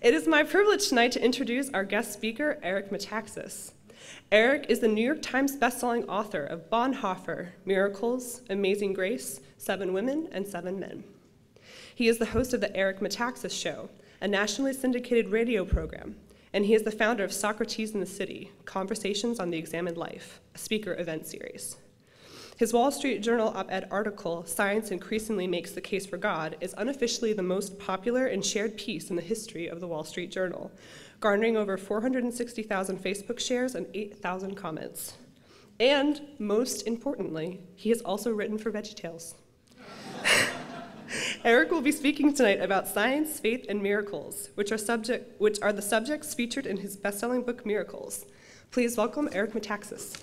It is my privilege tonight to introduce our guest speaker, Eric Metaxas. Eric is the New York Times bestselling author of Bonhoeffer, Miracles, Amazing Grace, 7 Women and 7 Men. He is the host of the Eric Metaxas Show, a nationally syndicated radio program, and he is the founder of Socrates in the City, Conversations on the Examined Life, a speaker event series. His Wall Street Journal op-ed article, Science Increasingly Makes the Case for God, is unofficially the most popular and shared piece in the history of the Wall Street Journal, garnering over 460,000 Facebook shares and 8,000 comments. And, most importantly, he has also written for VeggieTales. Eric will be speaking tonight about science, faith, and miracles, which are the subjects featured in his best-selling book, Miracles. Please welcome Eric Metaxas.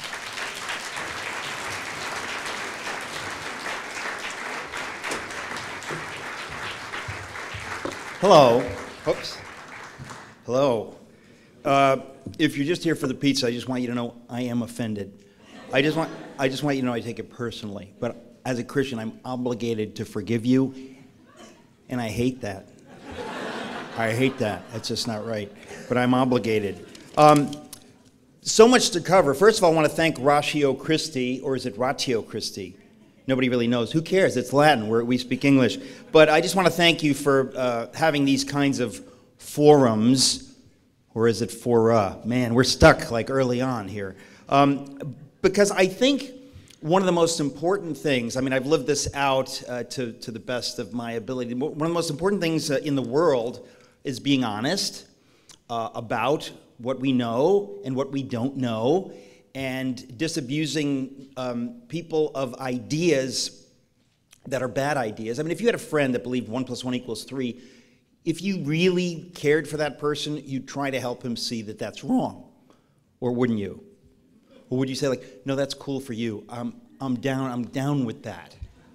Hello. Oops. Hello. If you're just here for the pizza, I just want you to know I am offended. I just want you to know I take it personally. But as a Christian, I'm obligated to forgive you, and I hate that. I hate that. That's just not right. But I'm obligated. So much to cover. First of all, I want to thank Ratio Christi, or is it Ratio Christi? Nobody really knows. Who cares? It's Latin. We speak English. But I just want to thank you for having these kinds of forums, or is it fora? Man, we're stuck like early on here. Because I think one of the most important things, I mean, I've lived this out to the best of my ability. One of the most important things in the world is being honest about what we know and what we don't know, and disabusing people of ideas that are bad ideas. I mean, if you had a friend that believed 1 + 1 = 3, if you really cared for that person, you'd try to help him see that that's wrong, or wouldn't you? Or would you say, like, no, that's cool for you. I'm down with that.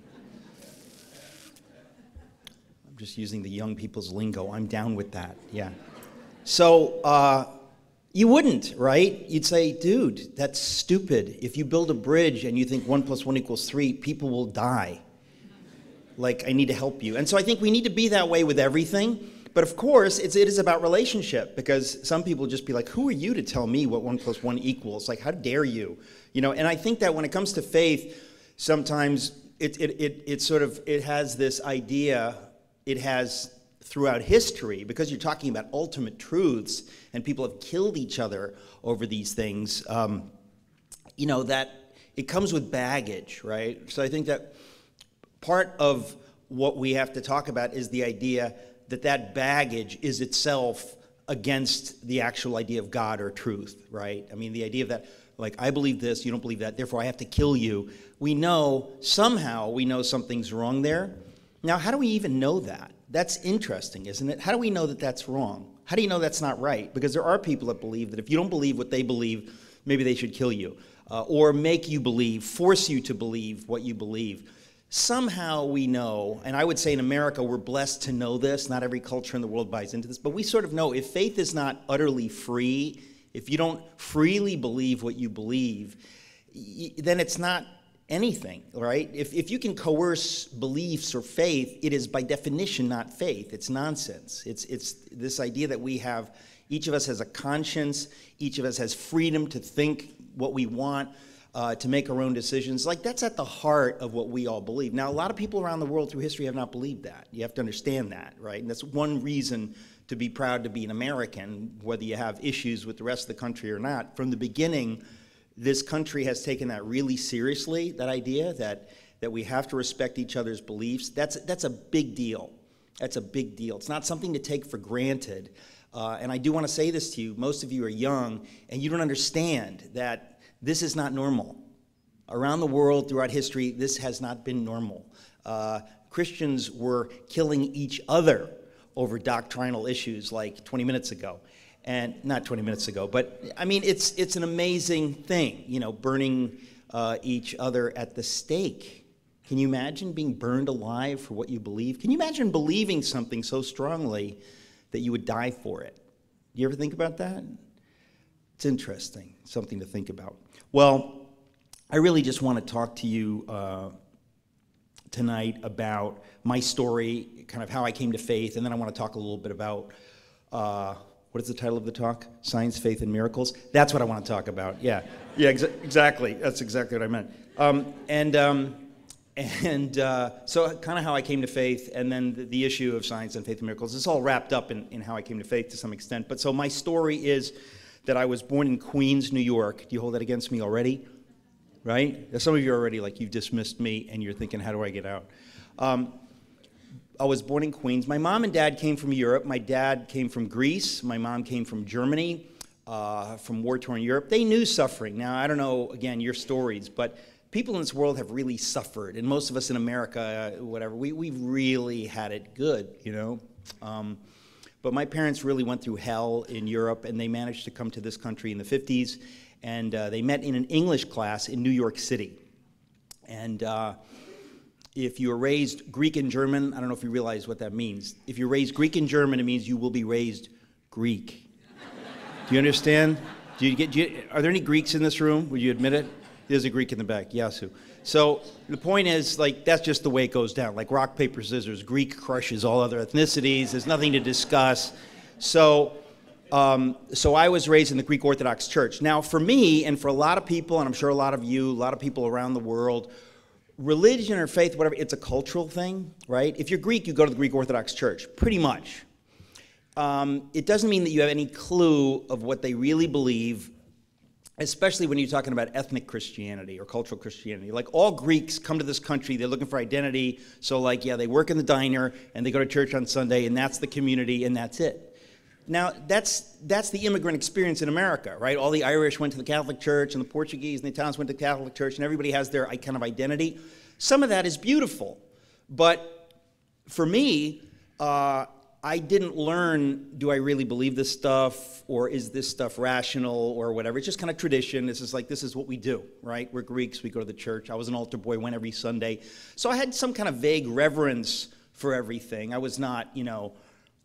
I'm just using the young people's lingo. I'm down with that. Yeah. So you wouldn't, right? You'd say, dude, that's stupid. If you build a bridge and you think 1 + 1 = 3, people will die. Like, I need to help you. And so I think we need to be that way with everything. But of course, it is about relationship, because some people just be like, who are you to tell me what 1 + 1 = Like, how dare you? You know, and I think that when it comes to faith, sometimes it has this idea, it has throughout history, because you're talking about ultimate truths, and people have killed each other over these things, you know, that it comes with baggage, right? So I think that part of what we have to talk about is the idea that that baggage is itself against the actual idea of God or truth, right? I mean, the idea of that, like, I believe this, you don't believe that, therefore I have to kill you. We know, somehow we know something's wrong there. Now, how do we even know that? That's interesting, isn't it? How do we know that that's wrong? How do you know that's not right? Because there are people that believe that if you don't believe what they believe, maybe they should kill you, or make you believe, force you to believe what you believe. Somehow we know, and I would say in America we're blessed to know this, not every culture in the world buys into this, but we sort of know if faith is not utterly free, if you don't freely believe what you believe, then it's not anything, right? If you can coerce beliefs or faith, it is by definition not faith. It's nonsense. It's this idea that we have, each of us has a conscience, each of us has freedom to think what we want, to make our own decisions. Like, that's at the heart of what we all believe. Now, a lot of people around the world through history have not believed that. You have to understand that, right? And that's one reason to be proud to be an American, whether you have issues with the rest of the country or not. From the beginning, this country has taken that really seriously, that idea that we have to respect each other's beliefs. That's a big deal. That's a big deal. It's not something to take for granted. And I do want to say this to you. Most of you are young, and you don't understand that this is not normal. Around the world, throughout history, this has not been normal. Christians were killing each other over doctrinal issues like 20 minutes ago. And not 20 minutes ago, but I mean, it's an amazing thing, you know, burning each other at the stake. Can you imagine being burned alive for what you believe? Can you imagine believing something so strongly that you would die for it? Do you ever think about that? It's interesting, something to think about. Well, I really just want to talk to you tonight about my story, kind of how I came to faith, and then I want to talk a little bit about what is the title of the talk? Science, Faith, and Miracles. That's what I want to talk about. Yeah, exactly. That's exactly what I meant. So kind of how I came to faith, and then the issue of science and faith and miracles. It's all wrapped up in how I came to faith to some extent. But so my story is that I was born in Queens, New York. Do you hold that against me already? Right? Some of you are already like, you've dismissed me, and you're thinking, how do I get out? I was born in Queens. My mom and dad came from Europe. My dad came from Greece. My mom came from Germany, from war-torn Europe. They knew suffering. Now, I don't know, again, your stories, but people in this world have really suffered. And most of us in America, whatever, we've really had it good, you know. But my parents really went through hell in Europe, and they managed to come to this country in the 50s. And they met in an English class in New York City. And if you were raised Greek and German, I don't know if you realize what that means. If you're raised Greek and German, it means you will be raised Greek. Do you understand? Are there any Greeks in this room? Would you admit it? There's a Greek in the back, Yasu. So the point is, like, that's just the way it goes down. Like rock, paper, scissors. Greek crushes all other ethnicities. There's nothing to discuss. So I was raised in the Greek Orthodox Church. Now, for me, and for a lot of people, and I'm sure a lot of you, a lot of people around the world, religion or faith, whatever, it's a cultural thing, right? If you're Greek, you go to the Greek Orthodox Church, pretty much. It doesn't mean that you have any clue of what they really believe, especially when you're talking about ethnic Christianity or cultural Christianity. Like, all Greeks come to this country, they're looking for identity, so like, yeah, they work in the diner, and they go to church on Sunday, and that's the community, and that's it. Now, that's the immigrant experience in America, right? All the Irish went to the Catholic Church, and the Portuguese and the Italians went to the Catholic Church, and everybody has their kind of identity. Some of that is beautiful, but for me, I didn't learn, do I really believe this stuff, or is this stuff rational, or whatever. It's just kind of tradition. This is what we do, right? We're Greeks, we go to the church. I was an altar boy, went every Sunday. So I had some kind of vague reverence for everything. I was not, you know,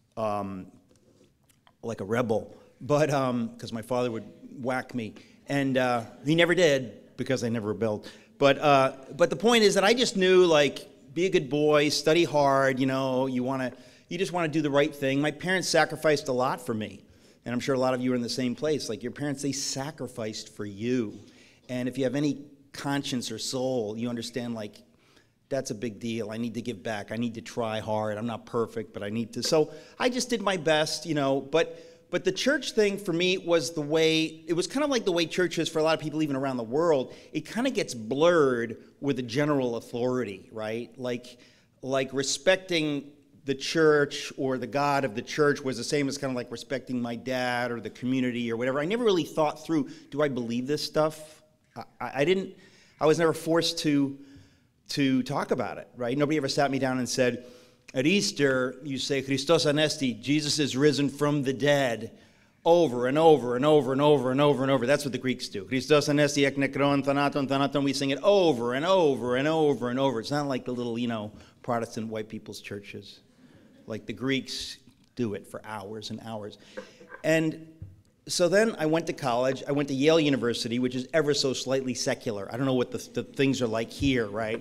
like a rebel, but because my father would whack me, and he never did because I never rebelled. But the point is that I just knew, like, be a good boy, study hard. You know, you just want to do the right thing. My parents sacrificed a lot for me, and I'm sure a lot of you are in the same place. Like, your parents, they sacrificed for you, and if you have any conscience or soul, you understand, like, that's a big deal. I need to give back. I need to try hard. I'm not perfect, but I need to. So I just did my best, you know. But the church thing for me was it was kind of like the way church is for a lot of people, even around the world. It kind of gets blurred with the general authority, right? Like respecting the church or the God of the church was the same as kind of like respecting my dad or the community or whatever. I never really thought through, do I believe this stuff? I was never forced to talk about it, right? Nobody ever sat me down and said, at Easter, you say, Christos anesti, Jesus is risen from the dead, over and over and over and over and over and over. That's what the Greeks do. Christos anesti ek nekron thanaton thanaton. We sing it over and over and over and over. It's not like the little, you know, Protestant white people's churches. Like, the Greeks do it for hours and hours. And so then I went to college. I went to Yale University, which is ever so slightly secular. I don't know what the things are like here, right?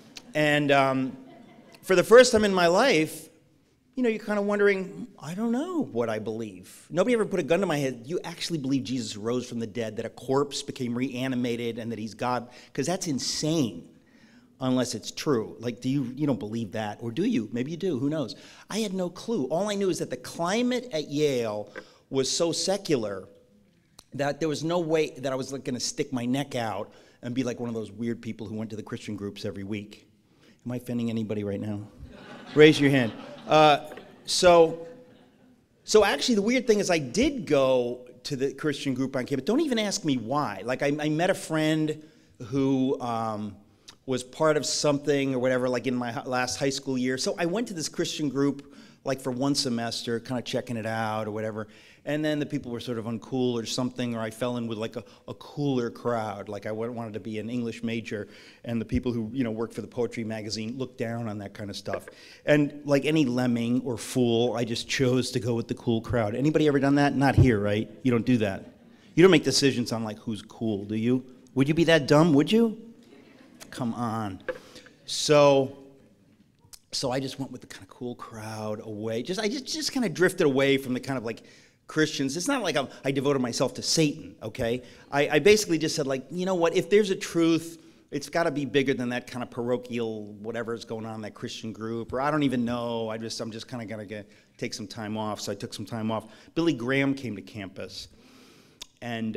And for the first time in my life, you know, you're kind of wondering, I don't know what I believe. Nobody ever put a gun to my head. You actually believe Jesus rose from the dead, that a corpse became reanimated, and that he's God? Because that's insane, unless it's true. Like, you don't believe that, or do you? Maybe you do. Who knows? I had no clue. All I knew is that the climate at Yale was so secular that there was no way that I was going to stick my neck out and be like one of those weird people who went to the Christian groups every week. Am I offending anybody right now? Raise your hand. So actually, the weird thing is I did go to the Christian group on campus. Don't even ask me why. Like, I met a friend who was part of something or whatever, like in my last high school year. So I went to this Christian group, like, for one semester, kind of checking it out or whatever. And then the people were sort of uncool or something, or I fell in with like a cooler crowd. Like, I wanted to be an English major, and the people who, you know, worked for the poetry magazine looked down on that kind of stuff. And like any lemming or fool, I just chose to go with the cool crowd. Anybody ever done that? Not here, right? You don't do that. You don't make decisions on like who's cool, do you? Would you be that dumb, would you? Come on. So So I just went with the kind of cool crowd away. I just kind of drifted away from the kind of like Christians. It's not like I devoted myself to Satan, okay? I basically just said, like, you know what, if there's a truth, it's got to be bigger than that kind of parochial whatever is going on in that Christian group, or I don't even know. I'm just kind of going to take some time off. So I took some time off. Billy Graham came to campus, and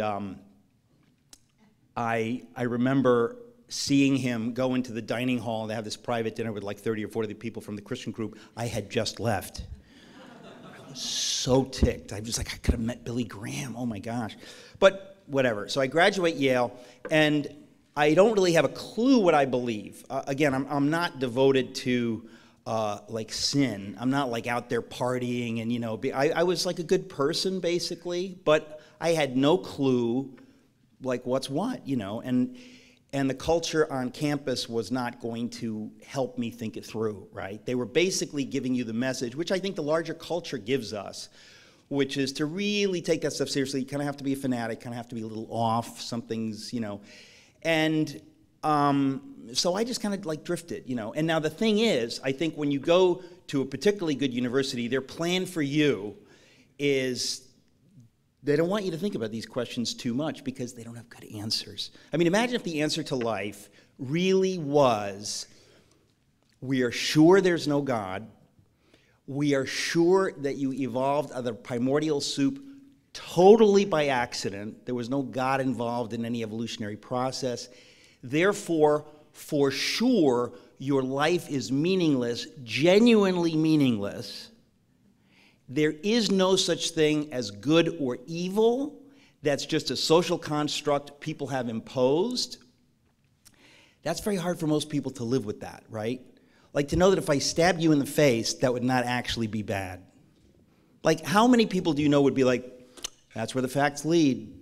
I remember seeing him go into the dining hall and they have this private dinner with like 30 or 40 people from the Christian group. I had just left. I was so ticked. I was like, I could have met Billy Graham. Oh my gosh. But whatever. So I graduate Yale, and I don't really have a clue what I believe. Again, I'm not devoted to like sin. I'm not like out there partying and, you know, I was like a good person basically, but I had no clue like what's what, you know, and the culture on campus was not going to help me think it through, right? They were basically giving you the message, which I think the larger culture gives us, which is to really take that stuff seriously. You kind of have to be a fanatic, kind of have to be a little off, something's, you know. And so I just kind of like drifted, you know. And now the thing is, I think when you go to a particularly good university, their plan for you is they don't want you to think about these questions too much because they don't have good answers. I mean, imagine if the answer to life really was, we are sure there's no God, we are sure that you evolved out of the primordial soup totally by accident, there was no God involved in any evolutionary process, therefore, for sure, your life is meaningless, genuinely meaningless. There is no such thing as good or evil. That's just a social construct people have imposed. That's very hard for most people to live with that, right? Like to know that if I stabbed you in the face, that would not actually be bad. Like how many people do you know would be like, that's where the facts lead?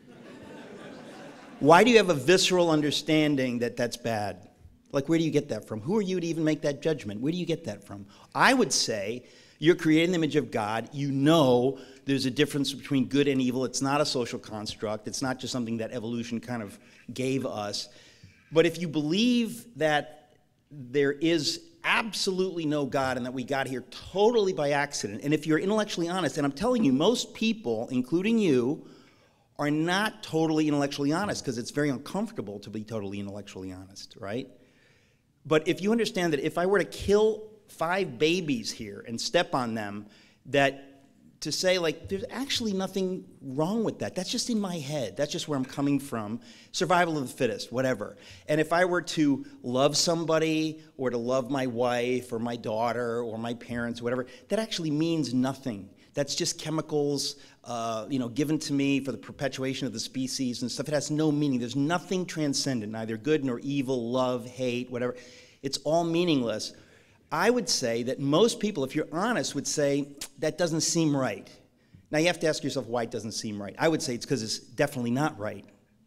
Why do you have a visceral understanding that that's bad? Like where do you get that from? Who are you to even make that judgment? Where do you get that from? I would say, you're created in the image of God. You know there's a difference between good and evil. It's not a social construct. It's not just something that evolution kind of gave us. But if you believe that there is absolutely no God and that we got here totally by accident, and if you're intellectually honest, and I'm telling you, most people, including you, are not totally intellectually honest because it's very uncomfortable to be totally intellectually honest, right? But if you understand that if I were to kill 5 babies here and step on them, that to say like there's actually nothing wrong with that. That's just in my head. That's just where I'm coming from. Survival of the fittest, whatever. And if I were to love somebody or to love my wife or my daughter or my parents or whatever, that actually means nothing. That's just chemicals, you know, given to me for the perpetuation of the species and stuff. It has no meaning. There's nothing transcendent, neither good nor evil, love, hate, whatever. It's all meaningless. I would say that most people, if you're honest, would say, that doesn't seem right. Now, you have to ask yourself why it doesn't seem right. I would say it's because it's definitely not right.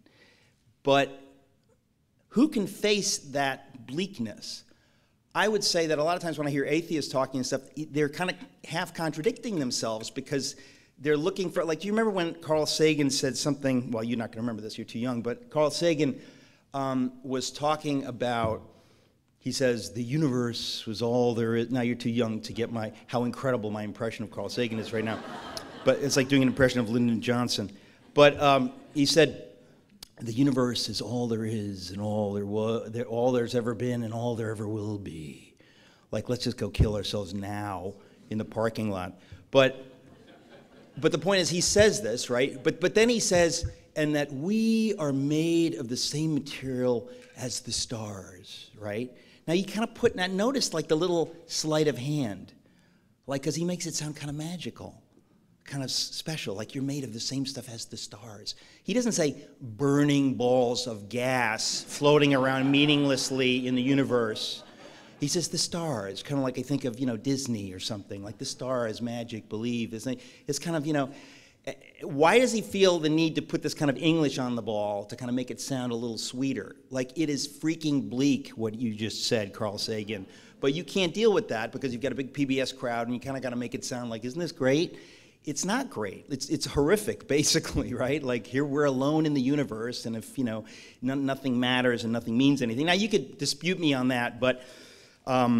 But who can face that bleakness? I would say that a lot of times when I hear atheists talking and stuff, they're kind of half contradicting themselves because they're looking for, like, do you remember when Carl Sagan said something, well, you're not going to remember this, you're too young, but Carl Sagan was talking about, he says, the universe was all there is. Now you're too young to get how incredible my impression of Carl Sagan is right now. But it's like doing an impression of Lyndon Johnson. But he said, the universe is all there is and all all there's ever been and all there ever will be. Like, let's just go kill ourselves now in the parking lot. But the point is, he says this, right? But then he says, and that we are made of the same material as the stars, right? Now, you kind of put in that, notice like the little sleight of hand, like, because he makes it sound kind of magical, kind of special, like you're made of the same stuff as the stars. He doesn't say burning balls of gas floating around meaninglessly in the universe. He says the stars, kind of like I think of, you know, Disney or something, like the stars, magic, believe. It's kind of, you know, why does he feel the need to put this kind of English on the ball to kind of make it sound a little sweeter? Like, it is freaking bleak what you just said, Carl Sagan. But you can't deal with that because you've got a big PBS crowd and you kind of got to make it sound like, isn't this great? It's not great. It's horrific, basically, right? Like, here we're alone in the universe, and if, you know, nothing matters and nothing means anything. Now, you could dispute me on that, but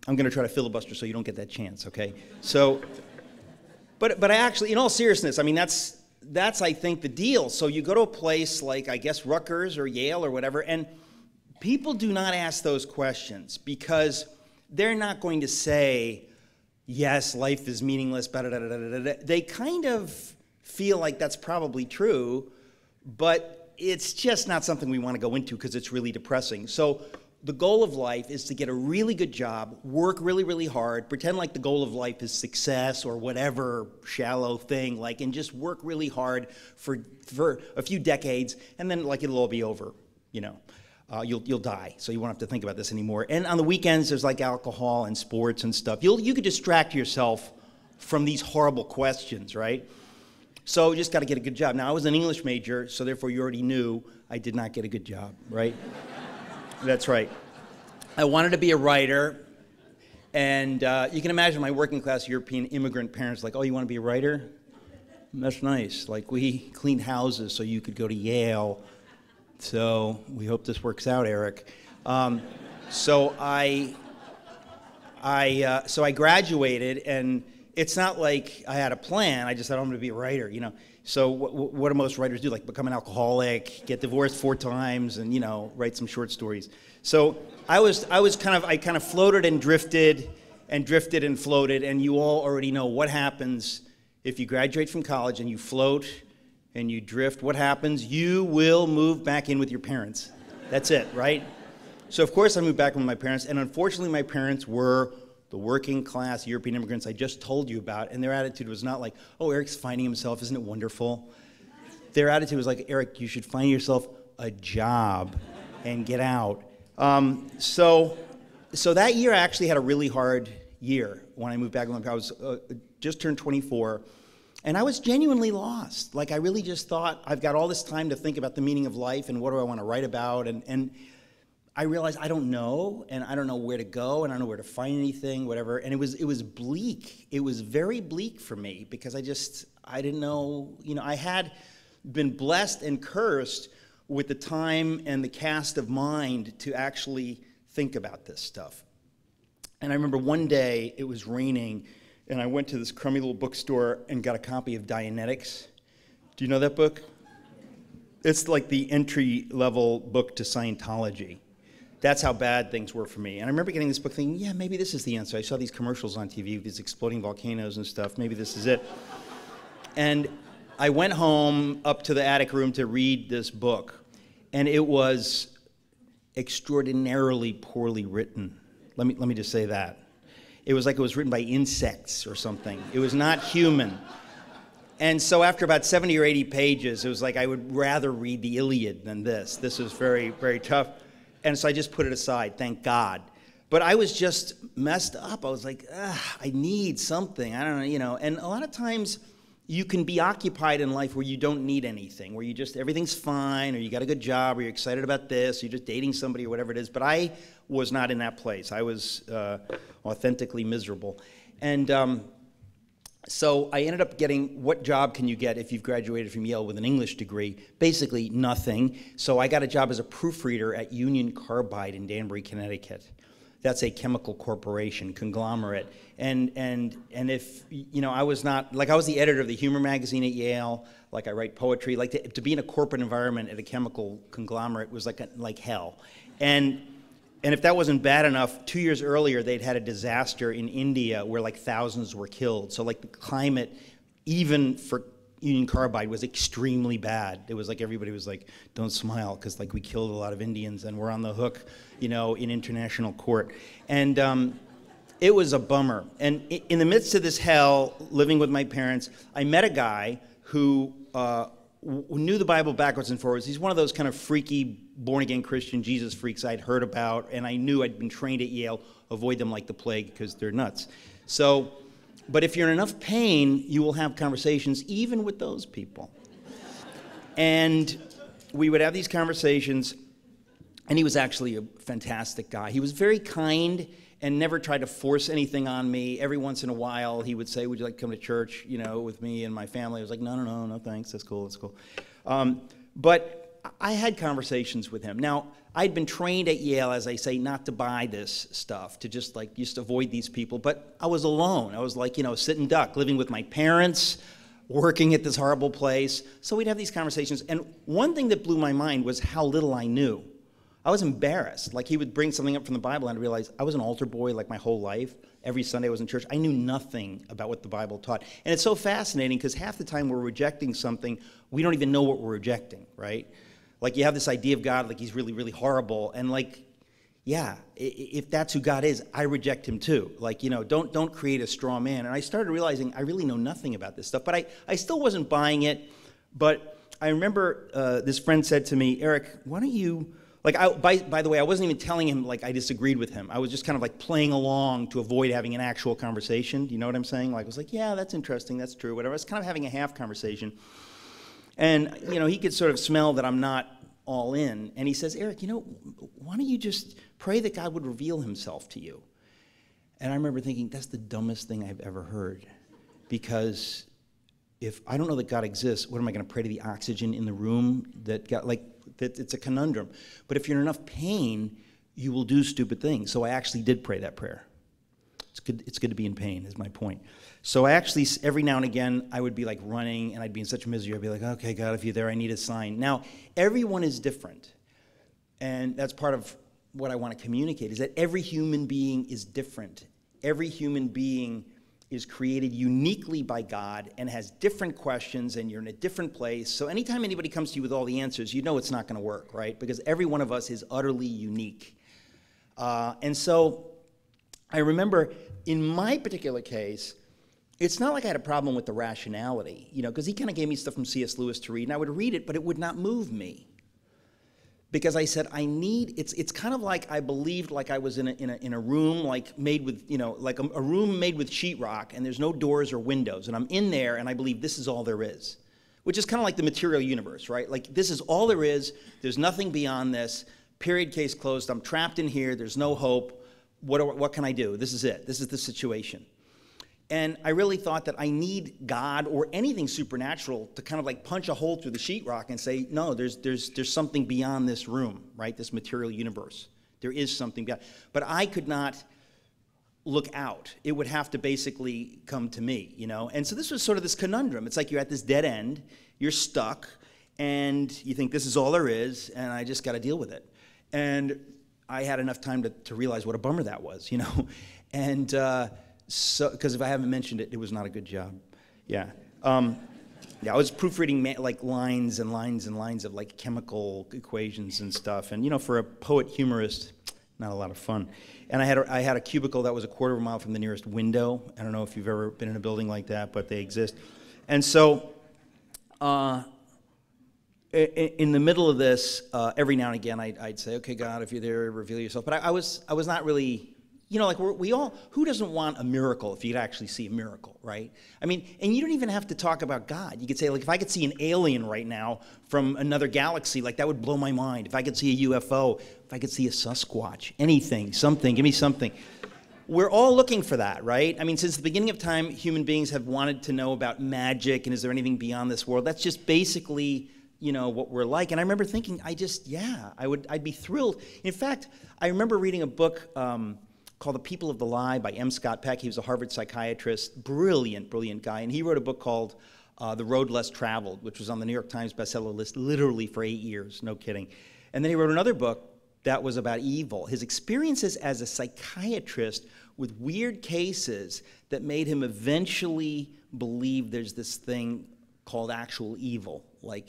I'm going to try to filibuster so you don't get that chance, okay? So, but I actually, in all seriousness, I mean, that's I think the deal. So you go to a place like, I guess, Rutgers or Yale or whatever, and people do not ask those questions because they're not going to say, yes, life is meaningless, They kind of feel like that's probably true, but it's just not something we want to go into because it's really depressing. So the goal of life is to get a really good job, work really, really hard, pretend like the goal of life is success or whatever shallow thing, like, and just work really hard for a few decades, and then like it'll all be over, you know. You'll die, so you won't have to think about this anymore. And on the weekends, there's like alcohol and sports and stuff. You could distract yourself from these horrible questions, right? So you just got to get a good job. Now, I was an English major, so therefore you already knew I did not get a good job, right? That's right. I wanted to be a writer, and you can imagine my working-class European immigrant parents like, oh, you want to be a writer? That's nice. Like, we cleaned houses so you could go to Yale. So we hope this works out, Eric. So I graduated, and it's not like I had a plan. I just said I'm going to be a writer, you know. So what do most writers do? Like become an alcoholic, get divorced 4 times, and, you know, write some short stories. So I kind of floated and drifted and floated, and you all already know what happens if you graduate from college and you float and you drift. What happens? You will move back in with your parents. That's it, right? So of course I moved back in with my parents, and unfortunately my parents were the working class European immigrants I just told you about, and their attitude was not like, oh, Eric's finding himself, isn't it wonderful? Their attitude was like, Eric, you should find yourself a job and get out. So that year I actually had a really hard year when I moved back. I was just turned 24, and I was genuinely lost. Like, I really just thought, I've got all this time to think about the meaning of life and what do I want to write about, and I realized I don't know, and I don't know where to go, and I don't know where to find anything, whatever. And it was bleak. It was very bleak for me because I didn't know, you know, I had been blessed and cursed with the time and the cast of mind to actually think about this stuff. And I remember one day it was raining, and I went to this crummy little bookstore and got a copy of Dianetics. Do you know that book? It's like the entry-level book to Scientology. That's how bad things were for me. And I remember getting this book thinking, yeah, maybe this is the answer. I saw these commercials on TV with these exploding volcanoes and stuff. Maybe this is it. And I went home up to the attic room to read this book, and it was extraordinarily poorly written. Let me just say that. It was like it was written by insects or something. It was not human. And so after about 70 or 80 pages, it was like I would rather read the Iliad than this. This was very, very tough. And so I just put it aside, thank God. But I was just messed up. I was like, I need something. I don't know, you know. And a lot of times you can be occupied in life where you don't need anything, where you just, everything's fine, or you got a good job, or you're excited about this, or you're just dating somebody, or whatever it is. But I was not in that place. I was authentically miserable. And so I ended up getting, what job can you get if you've graduated from Yale with an English degree? Basically nothing. So I got a job as a proofreader at Union Carbide in Danbury, Connecticut. That's a chemical corporation, conglomerate. And if, you know, I was not, like I was the editor of the humor magazine at Yale, like I write poetry, like to be in a corporate environment at a chemical conglomerate was like hell. And if that wasn't bad enough, 2 years earlier, they'd had a disaster in India where like thousands were killed. So like the climate, even for Union Carbide, was extremely bad. It was like everybody was like, don't smile, because like we killed a lot of Indians and we're on the hook, you know, in international court. And it was a bummer. And in the midst of this hell, living with my parents, I met a guy who knew the Bible backwards and forwards. He's one of those kind of freaky, born-again Christian Jesus freaks I'd heard about, and I knew I'd been trained at Yale, avoid them like the plague because they're nuts. So, but if you're in enough pain, you will have conversations even with those people. And we would have these conversations, and he was actually a fantastic guy. He was very kind and never tried to force anything on me. Every once in a while, he would say, would you like to come to church, you know, with me and my family? I was like, no, thanks, that's cool. But I had conversations with him. Now, I'd been trained at Yale, as I say, not to buy this stuff, to just avoid these people, but I was alone. I was like, sitting duck, living with my parents, working at this horrible place. So we'd have these conversations, and one thing that blew my mind was how little I knew. I was embarrassed. Like, he would bring something up from the Bible, and I'd realize I was an altar boy like my whole life. Every Sunday I was in church. I knew nothing about what the Bible taught. And it's so fascinating because half the time we're rejecting something, we don't even know what we're rejecting, right? Like, you have this idea of God, like he's really, really horrible. And yeah, if that's who God is, I reject him too. Like, don't create a straw man. And I started realizing I really know nothing about this stuff. But I still wasn't buying it. But I remember this friend said to me, Eric, why don't you... by the way, I wasn't even telling him I disagreed with him. I was just kind of playing along to avoid having an actual conversation. Do you know what I'm saying? I was like, yeah, that's interesting, that's true, whatever. I was kind of having a half conversation. And, he could sort of smell that I'm not all in. And he says, Eric, why don't you just pray that God would reveal himself to you? And I remember thinking, that's the dumbest thing I've ever heard. Because if I don't know that God exists, what am I going to pray to the oxygen in the room that got, that it's a conundrum. But if you're in enough pain, you will do stupid things. So I actually did pray that prayer. It's good to be in pain, is my point. So I actually, every now and again, I would be running, and I'd be in such misery. I'd be like, okay, God, if you're there, I need a sign. Now, everyone is different. And that's part of what I want to communicate, is that every human being is different. Every human being is created uniquely by God and has different questions, and you're in a different place. So anytime anybody comes to you with all the answers, it's not going to work, right? Because every one of us is utterly unique. And so I remember in my particular case, it's not like I had a problem with the rationality, because he kind of gave me stuff from C.S. Lewis to read, and I would read it, but it would not move me. Because I said, it's kind of like I believed I was in a room made with, a room made with sheetrock, and there's no doors or windows, and I'm in there, and I believe this is all there is. Which is kind of like the material universe, right? This is all there is, there's nothing beyond this, period, case closed, I'm trapped in here, there's no hope, what can I do? This is it, this is the situation. And I really thought that I need God or anything supernatural to kind of punch a hole through the sheetrock and say, no, there's something beyond this room, right? This material universe. There is something beyond. But I could not look out. It would have to basically come to me, And so this was sort of this conundrum. It's like you're at this dead end, you're stuck, and you think this is all there is, and I just got to deal with it. And I had enough time to realize what a bummer that was, And so, because if I haven't mentioned it, it was not a good job. Yeah. Yeah, I was proofreading lines and lines and lines of chemical equations and stuff. And for a poet humorist, not a lot of fun. And I had a cubicle that was a quarter of a mile from the nearest window. I don't know if you've ever been in a building like that, but they exist. And so in the middle of this, every now and again, I'd say, okay, God, if you're there, reveal yourself. But I was not really... we all, who doesn't want a miracle if you could actually see a miracle, right? I mean, and you don't even have to talk about God. You could say, if I could see an alien right now from another galaxy, that would blow my mind. If I could see a UFO, if I could see a Sasquatch, anything, something, give me something. We're all looking for that, right? I mean, since the beginning of time, human beings have wanted to know about magic, and is there anything beyond this world? That's just basically... what we're like. And I remember thinking, I'd be thrilled. In fact, I remember reading a book called The People of the Lie by M. Scott Peck. He was a Harvard psychiatrist, brilliant, brilliant guy. And he wrote a book called The Road Less Traveled, which was on the New York Times bestseller list literally for 8 years, no kidding. And then he wrote another book that was about evil, his experiences as a psychiatrist with weird cases that made him eventually believe there's this thing called actual evil,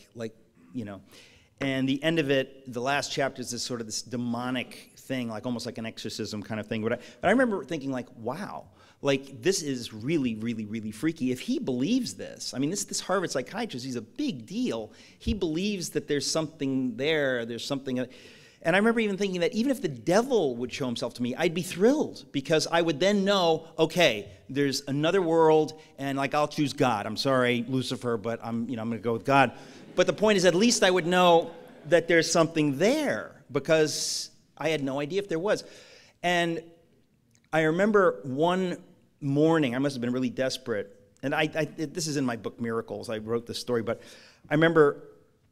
And the end of it, the last chapter is this demonic thing, almost like an exorcism kind of thing. But I remember thinking, wow, this is really, really, really freaky. If he believes this, I mean, this Harvard psychiatrist, he's a big deal. He believes that there's something there, there's something. And I remember even thinking that even if the devil would show himself to me, I'd be thrilled, because I would then know, okay, there's another world, and I'll choose God. I'm sorry, Lucifer, but I'm going to go with God. But the point is, at least I would know that there's something there, because I had no idea if there was. And I remember one morning, I must have been really desperate, and this is in my book Miracles, I wrote this story, but I remember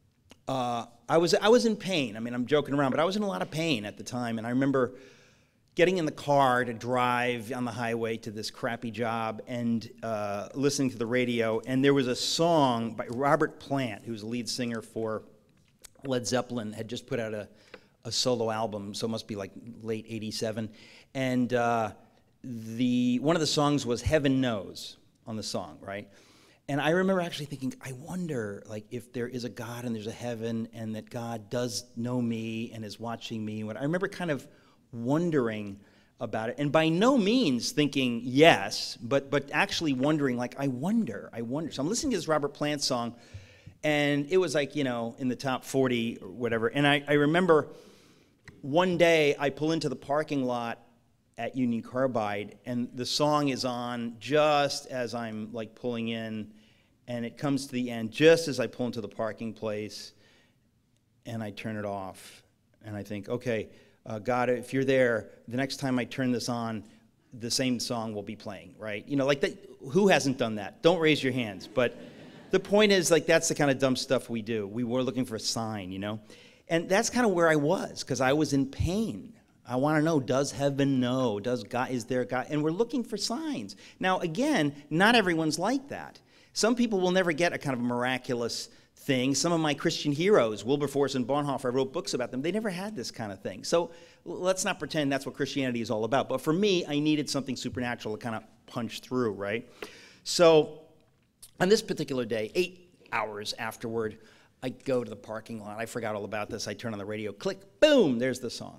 I was in pain. I mean, I'm joking around, but I was in a lot of pain at the time. And I remember getting in the car to drive on the highway to this crappy job and listening to the radio. And there was a song by Robert Plant, who's the lead singer for Led Zeppelin, had just put out a solo album, so it must be like late '87. And one of the songs was Heaven Knows on the song, right? And I remember actually thinking, I wonder, like, if there is a God and there's a heaven and that God does know me and is watching me. I remember kind of wondering about it, and by no means thinking yes, but actually wondering, like, I wonder. So I'm listening to this Robert Plant song, and it was like, in the top 40 or whatever. And I remember one day I pull into the parking lot at Union Carbide, and the song is on just as I'm like pulling in, and it comes to the end just as I pull into the parking place, and I turn it off, and I think, okay, God, if you're there, the next time I turn this on, the same song will be playing, right? Like that. Who hasn't done that? Don't raise your hands, but the point is, like, that's the kind of dumb stuff we do. We were looking for a sign, and that's kind of where I was, because I was in pain. I want to know, does heaven know? Is there a God? And we're looking for signs. Now, again, not everyone's like that. Some people will never get a kind of miraculous thing. Some of my Christian heroes, Wilberforce and Bonhoeffer, I wrote books about them. They never had this kind of thing. So let's not pretend that's what Christianity is all about. But for me, I needed something supernatural to kind of punch through, right? So on this particular day, 8 hours afterward, I go to the parking lot. I forgot all about this. I turn on the radio, click, boom, there's the song.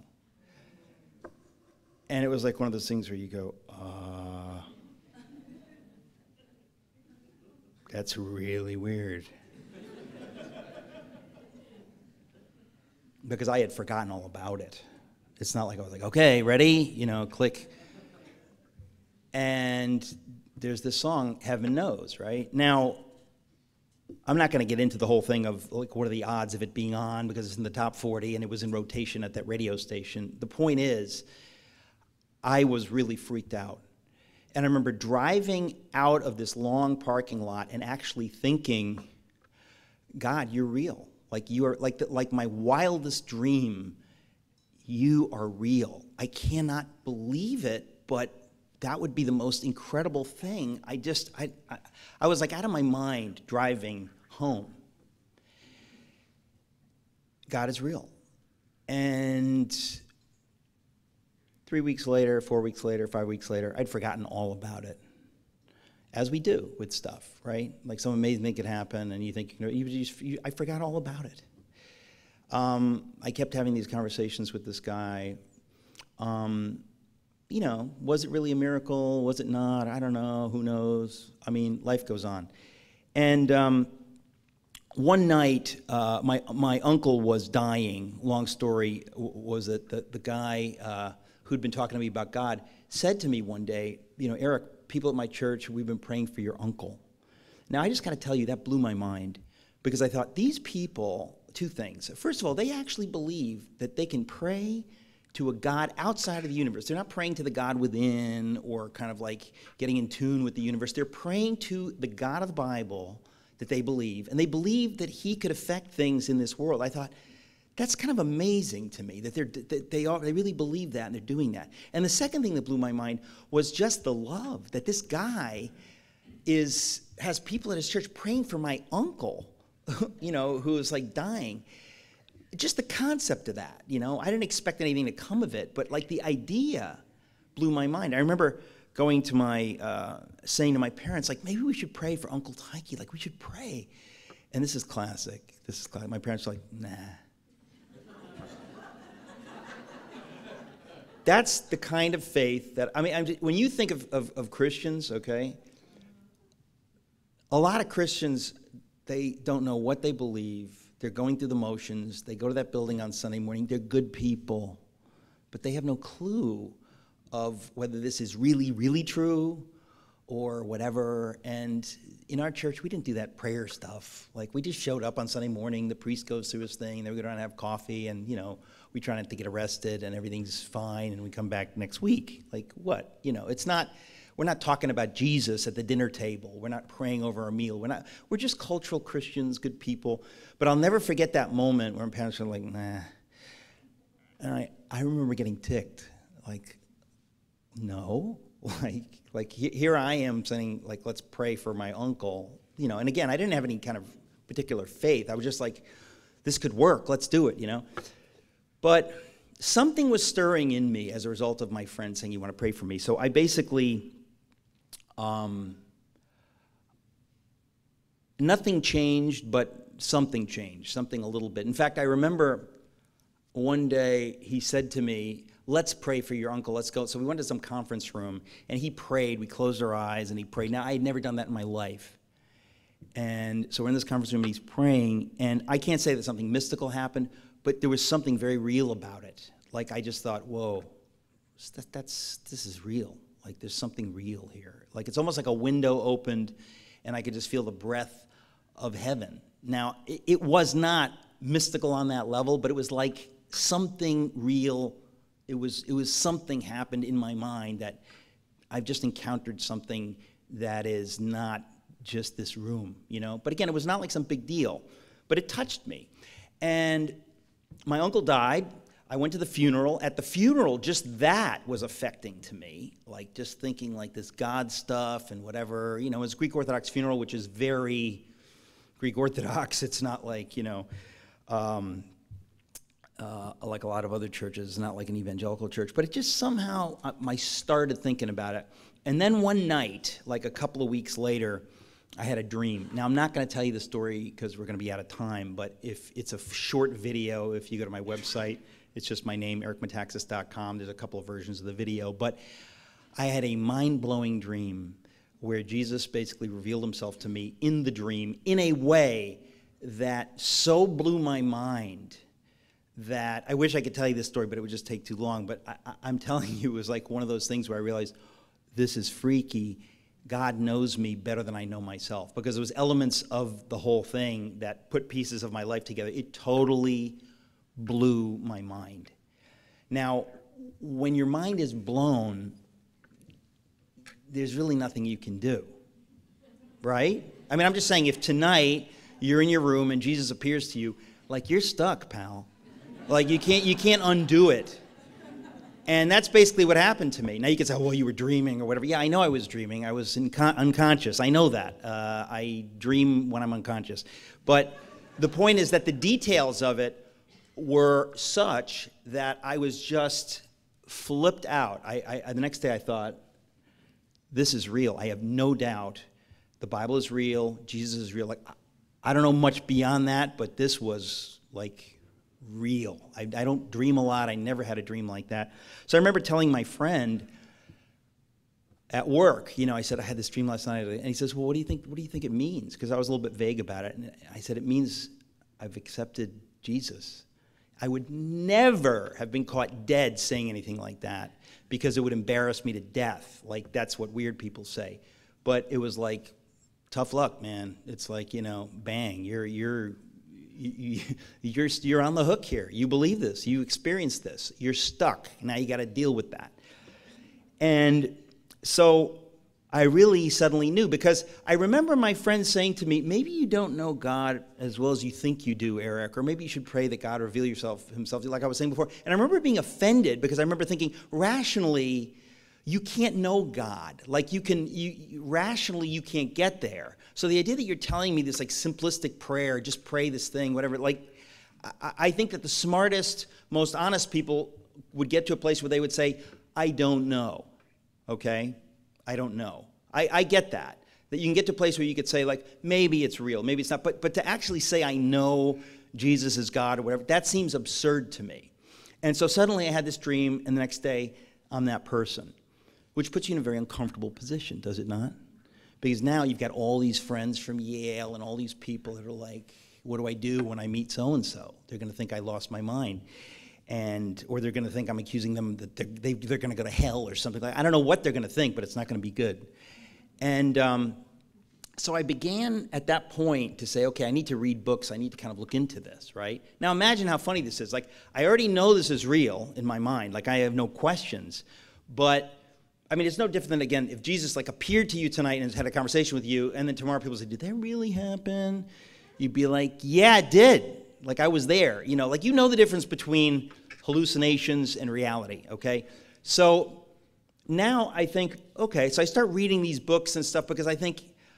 And it was like one of those things where you go, that's really weird. Because I had forgotten all about it. It's not like I was like, okay, ready? Click. And there's this song, Heaven Knows, right? Now, I'm not going to get into the whole thing of, like, what are the odds of it being on, because it's in the top 40 and it was in rotation at that radio station. The point is, I was really freaked out. And I remember driving out of this long parking lot and actually thinking, God, you're real. Like, you are like my wildest dream. You are real. I cannot believe it, but that would be the most incredible thing. I was like out of my mind driving home. God is real. And 3 weeks later, 4 weeks later, 5 weeks later, I'd forgotten all about it. As we do with stuff, right? Like, some amazing thing could happen, and you think, I forgot all about it. I kept having these conversations with this guy. Was it really a miracle? Was it not? I don't know. Who knows? I mean, life goes on. And one night, my uncle was dying. Long story was that the guy who'd been talking to me about God said to me one day, Eric, people at my church, we've been praying for your uncle. Now, I just got to tell you, that blew my mind, because I thought, these people, two things. First of all, they actually believe that they can pray to a God outside of the universe. They're not praying to the God within or kind of like getting in tune with the universe. They're praying to the God of the Bible that they believe, and they believe that he could affect things in this world. I thought, that's kind of amazing to me, that they really believe that, and they're doing that. And the second thing that blew my mind was just the love, that this guy has people at his church praying for my uncle, who is like dying. Just the concept of that, I didn't expect anything to come of it, but like the idea blew my mind. I remember going to saying to my parents, like, maybe we should pray for Uncle Tyke, like, we should pray. And this is classic. My parents were like, nah. That's the kind of faith that, when you think of Christians, okay, a lot of Christians, they don't know what they believe. They're going through the motions. They go to that building on Sunday morning. They're good people, but they have no clue of whether this is really, really true or whatever. And in our church, we didn't do that prayer stuff. Like, we just showed up on Sunday morning. The priest goes through his thing. Then we go down and have coffee, and, we try not to get arrested, and everything's fine, and we come back next week. Like, what? It's not, We're not talking about Jesus at the dinner table. We're not praying over our meal. We're just cultural Christians, good people. But I'll never forget that moment where my parents were like, nah. And I remember getting ticked. Like, no. Like here I am saying, like, let's pray for my uncle. You know, and again, I didn't have any kind of particular faith. I was just like, this could work. Let's do it, you know. But something was stirring in me as a result of my friend saying, you want to pray for me. So I basically, nothing changed, but something changed, something a little bit. In fact, I remember one day he said to me, let's pray for your uncle, let's go. So we went to some conference room, and he prayed. We closed our eyes, and he prayed. Now, I had never done that in my life. And so we're in this conference room, and he's praying, and I can't say that something mystical happened, but there was something very real about it. Like, I just thought, whoa, this is real. Like, there's something real here. Like, it's almost like a window opened, and I could just feel the breath of heaven. Now, it was not mystical on that level, but it was like something real. It was something happened in my mind that I've just encountered something that is not just this room, you know? But again, it was not like some big deal, but it touched me. And my uncle died. I went to the funeral. At the funeral, just that was affecting to me, like just thinking like this God stuff and whatever. You know, it's a Greek Orthodox funeral, which is very Greek Orthodox. It's not like, you know, like a lot of other churches. It's not like an evangelical church. But it just somehow, I started thinking about it. And then one night, like a couple of weeks later, I had a dream. Now, I'm not going to tell you the story because we're going to be out of time, but if it's a short video, if you go to my website, it's just my name, ericmetaxas.com. There's a couple of versions of the video. But I had a mind-blowing dream where Jesus basically revealed himself to me in the dream in a way that so blew my mind that I wish I could tell you this story, but it would just take too long. But I'm telling you, it was like one of those things where I realized this is freaky. God knows me better than I know myself, because there was elements of the whole thing that put pieces of my life together. It totally blew my mind. Now, when your mind is blown, there's really nothing you can do, right? I mean, I'm just saying, if tonight you're in your room and Jesus appears to you, like, you're stuck, pal. Like, you can't undo it. And that's basically what happened to me. Now you can say, well, you were dreaming or whatever. Yeah, I know I was dreaming. I was unconscious. I know that. I dream when I'm unconscious. But the point is that the details of it were such that I was just flipped out. The next day I thought, this is real. I have no doubt the Bible is real. Jesus is real. Like, I don't know much beyond that, but this was like real. I don't dream a lot. I never had a dream like that. So I remember telling my friend at work, you know, I said, I had this dream last night. And he says, well, what do you think it means? Because I was a little bit vague about it. And I said, it means I've accepted Jesus. I would never have been caught dead saying anything like that, because it would embarrass me to death. Like, that's what weird people say. But it was like, tough luck, man. It's like, you know, bang, you're on the hook here. You believe this. You experienced this. You're stuck. Now you got to deal with that. And so I really suddenly knew, because I remember my friend saying to me, maybe you don't know God as well as you think you do, Eric, or maybe you should pray that God reveal himself to you, like I was saying before. And I remember being offended, because I remember thinking, rationally, you can't know God. Like, rationally, you can't get there. So the idea that you're telling me this like simplistic prayer, just pray this thing, whatever, like, I think that the smartest, most honest people would get to a place where they would say, I don't know, okay? I don't know. I get that you can get to a place where you could say, like, maybe it's real, maybe it's not, but to actually say I know Jesus is God or whatever, that seems absurd to me. And so suddenly I had this dream, and the next day I'm that person, which puts you in a very uncomfortable position, does it not? Because now you've got all these friends from Yale and all these people that are like, what do I do when I meet so-and-so? They're going to think I lost my mind. Or they're going to think I'm accusing them that they're going to go to hell or something like that. I don't know what they're going to think, but it's not going to be good. And so I began at that point to say, okay, I need to read books. I need to kind of look into this, right? Now imagine how funny this is. Like, I already know this is real in my mind. Like, I have no questions. But I mean, it's no different than, again, if Jesus like appeared to you tonight and had a conversation with you, and then tomorrow people say, did that really happen? You'd be like, yeah, it did. Like, I was there. You know, like, you know the difference between hallucinations and reality, okay? So now I think, okay, so I start reading these books and stuff because I think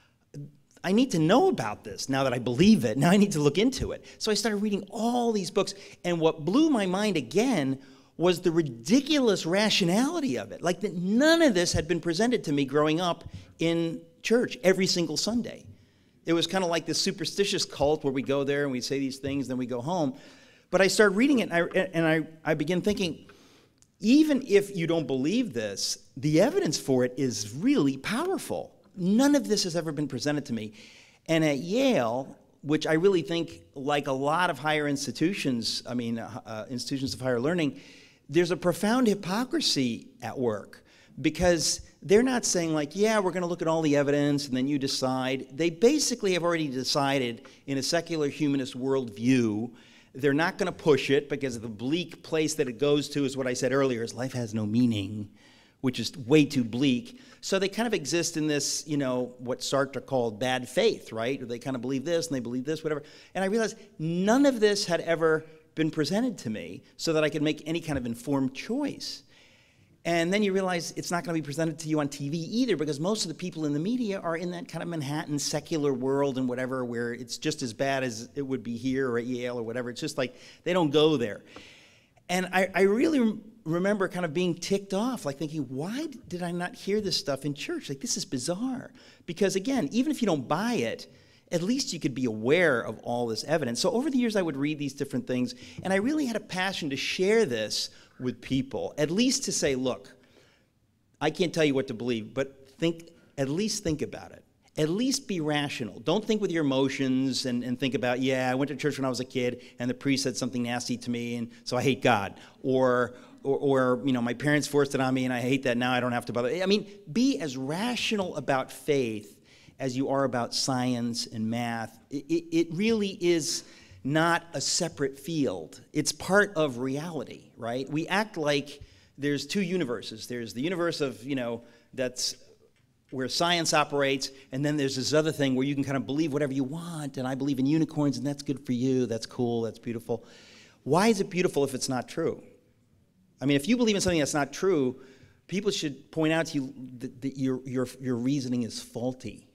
I need to know about this now that I believe it. Now I need to look into it. So I started reading all these books, and what blew my mind again was the ridiculous rationality of it. Like, that none of this had been presented to me growing up in church every single Sunday. It was kind of like this superstitious cult where we go there and we say these things, then we go home. But I started reading it, and I began thinking, even if you don't believe this, the evidence for it is really powerful. None of this has ever been presented to me. And at Yale, which I really think, like a lot of higher institutions, institutions of higher learning, there's a profound hypocrisy at work, because they're not saying like, yeah, we're going to look at all the evidence and then you decide. They basically have already decided in a secular humanist worldview, they're not going to push it because the bleak place that it goes to is what I said earlier, is life has no meaning, which is way too bleak. So they kind of exist in this, you know, what Sartre called bad faith, right? They kind of believe this and they believe this, whatever. And I realized none of this had ever been presented to me so that I could make any kind of informed choice. And then you realize it's not going to be presented to you on TV either, because most of the people in the media are in that kind of Manhattan secular world and whatever, where it's just as bad as it would be here or at Yale or whatever. It's just like they don't go there. And I really remember kind of being ticked off, like thinking, why did I not hear this stuff in church? Like, this is bizarre. Because again, even if you don't buy it, at least you could be aware of all this evidence. So over the years, I would read these different things, and I really had a passion to share this with people, at least to say, look, I can't tell you what to believe, but at least think about it. At least be rational. Don't think with your emotions and think about, yeah, I went to church when I was a kid and the priest said something nasty to me and so I hate God. Or you know, my parents forced it on me and I hate that, now I don't have to bother. I mean, be as rational about faith as you are about science and math. It really is not a separate field. It's part of reality, right? We act like there's two universes. There's the universe of, you know, that's where science operates, and then there's this other thing where you can kind of believe whatever you want, and I believe in unicorns, and that's good for you, that's cool, that's beautiful. Why is it beautiful if it's not true? I mean, if you believe in something that's not true, people should point out to you that your reasoning is faulty,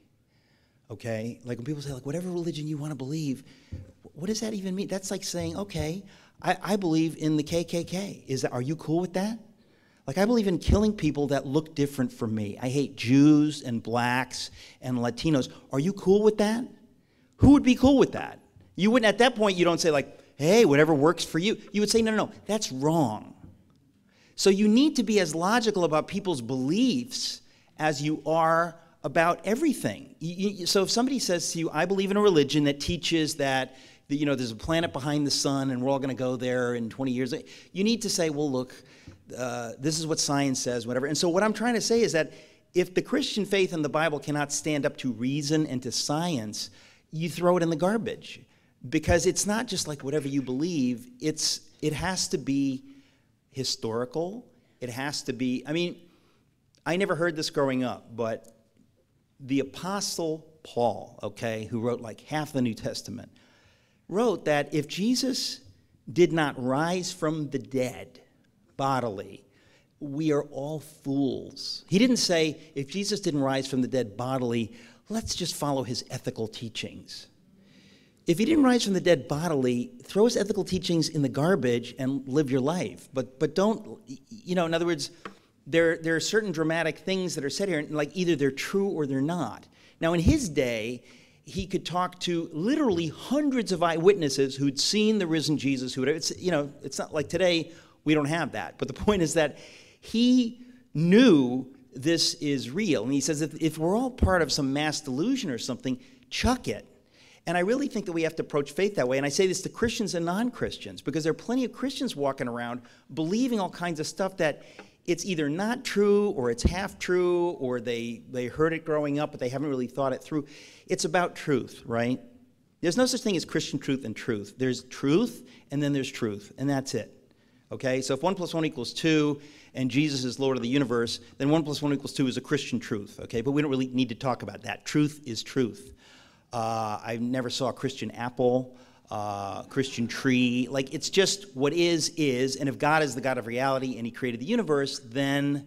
okay? Like when people say, like, whatever religion you want to believe, what does that even mean? That's like saying, okay, I believe in the KKK. Are you cool with that? Like, I believe in killing people that look different from me. I hate Jews and blacks and Latinos. Are you cool with that? Who would be cool with that? You wouldn't, at that point, you don't say like, hey, whatever works for you. You would say, no, that's wrong. So you need to be as logical about people's beliefs as you are about everything. So if somebody says to you, I believe in a religion that teaches that, you know, there's a planet behind the sun and we're all going to go there in 20 years, you need to say, well, look, this is what science says, whatever. And so what I'm trying to say is that if the Christian faith and the Bible cannot stand up to reason and to science, you throw it in the garbage. Because it's not just like whatever you believe, it has to be historical. It has to be, I mean, I never heard this growing up, but the Apostle Paul, okay, who wrote like half the New Testament, wrote that if Jesus did not rise from the dead bodily, we are all fools. He didn't say, if Jesus didn't rise from the dead bodily, let's just follow his ethical teachings. If he didn't rise from the dead bodily, throw his ethical teachings in the garbage and live your life. But don't, you know, in other words, there are certain dramatic things that are said here, and like either they're true or they're not. Now, in his day, he could talk to literally hundreds of eyewitnesses who'd seen the risen Jesus. It's not like today we don't have that. But the point is that he knew this is real. And he says if we're all part of some mass delusion or something, chuck it. And I really think that we have to approach faith that way. And I say this to Christians and non-Christians, because there are plenty of Christians walking around believing all kinds of stuff that it's either not true or it's half true, or they heard it growing up but they haven't really thought it through. It's about truth, right? There's no such thing as Christian truth and truth. There's truth and then there's truth, and that's it. Okay, so if 1 + 1 = 2 and Jesus is Lord of the universe, then 1 + 1 = 2 is a Christian truth, okay? But we don't really need to talk about that. Truth is truth. I never saw a Christian apple, Christian tree. Like, it's just what is, and if God is the God of reality and he created the universe, then,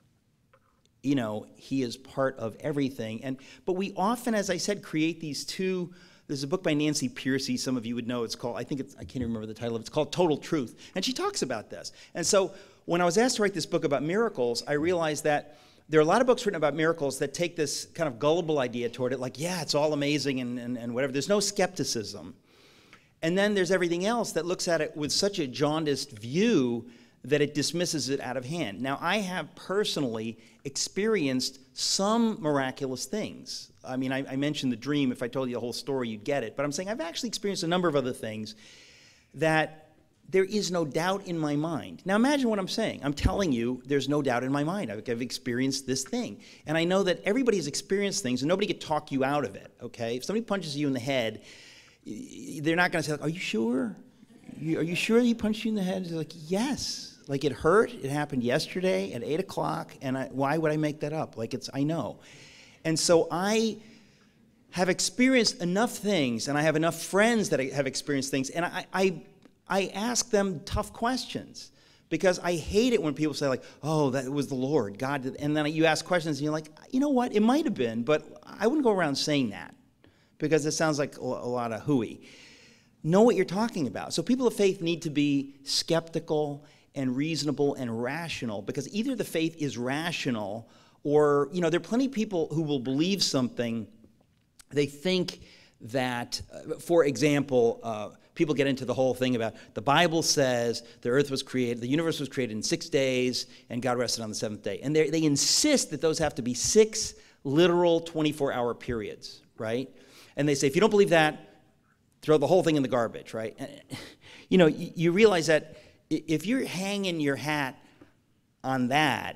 you know, he is part of everything. But we often, as I said, create these two. There's a book by Nancy Pearcey, some of you would know. It's called, I can't remember the title of it. It's called Total Truth. And she talks about this. And so when I was asked to write this book about miracles, I realized that there are a lot of books written about miracles that take this kind of gullible idea toward it, like, yeah, it's all amazing and whatever. There's no skepticism. And then there's everything else that looks at it with such a jaundiced view that it dismisses it out of hand. Now, I have personally experienced some miraculous things. I mean, I mentioned the dream. If I told you the whole story, you'd get it. But I'm saying I've actually experienced a number of other things that there is no doubt in my mind. Now, imagine what I'm saying. I'm telling you there's no doubt in my mind. I've experienced this thing. And I know that everybody has experienced things, and nobody can talk you out of it, okay? If somebody punches you in the head, they're not going to say, like, are you sure? Are you sure he punched you in the head? They're like, yes. Like, it hurt. It happened yesterday at 8 o'clock, and why would I make that up? Like, I know. And so I have experienced enough things, and I have enough friends that have experienced things, and I ask them tough questions, because I hate it when people say, like, oh, that was the Lord, God did, and then you ask questions, and you're like, you know what, it might have been, but I wouldn't go around saying that, because it sounds like a lot of hooey. Know what you're talking about. So people of faith need to be skeptical and reasonable and rational, because either the faith is rational, or, you know, there are plenty of people who will believe something. They think that, for example, people get into the whole thing about the Bible says the earth was created, the universe was created in 6 days, and God rested on the seventh day. And they insist that those have to be 6 literal 24-hour periods, right? And they say, if you don't believe that, throw the whole thing in the garbage, right? And, you know, you realize that if you're hanging your hat on that,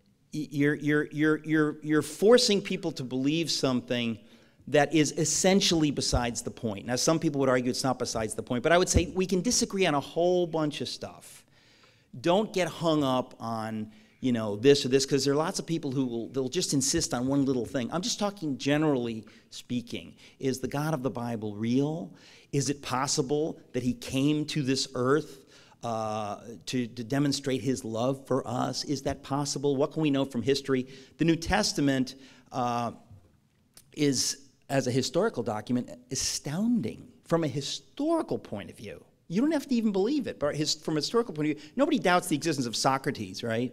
you're forcing people to believe something that is essentially besides the point. Now, some people would argue it's not besides the point, but I would say we can disagree on a whole bunch of stuff. Don't get hung up on, you know, this or this, because there are lots of people who they'll just insist on one little thing. I'm just talking generally speaking. Is the God of the Bible real? Is it possible that he came to this earth to demonstrate his love for us? Is that possible? What can we know from history? The New Testament is, as a historical document, astounding from a historical point of view. You don't have to even believe it, but from a historical point of view, nobody doubts the existence of Socrates, right?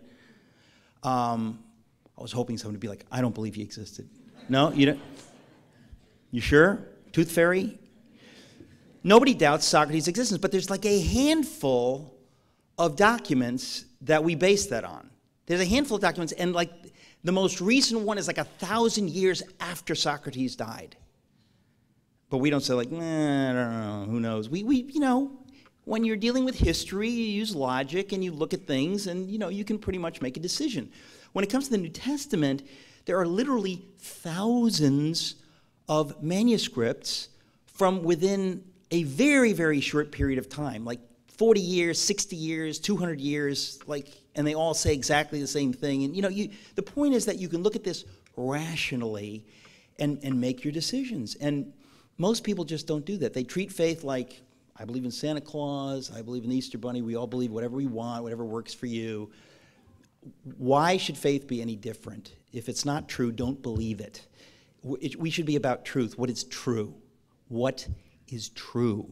I was hoping someone would be like, I don't believe he existed. No, you don't? You sure? Tooth Fairy? Nobody doubts Socrates' existence, but there's like a handful of documents that we base that on. There's a handful of documents, and like the most recent one is like 1,000 years after Socrates died. But we don't say like, I don't know, who knows? We you know, when you're dealing with history, you use logic and you look at things, and you know, you can pretty much make a decision. When it comes to the New Testament, there are literally thousands of manuscripts from within a very, very short period of time, like 40 years, 60 years, 200 years, like, and they all say exactly the same thing. And you know, the point is that you can look at this rationally and make your decisions. And most people just don't do that. They treat faith like, I believe in Santa Claus, I believe in the Easter Bunny, we all believe whatever we want, whatever works for you. Why should faith be any different? If it's not true, don't believe it. We should be about truth, what is true. What is true.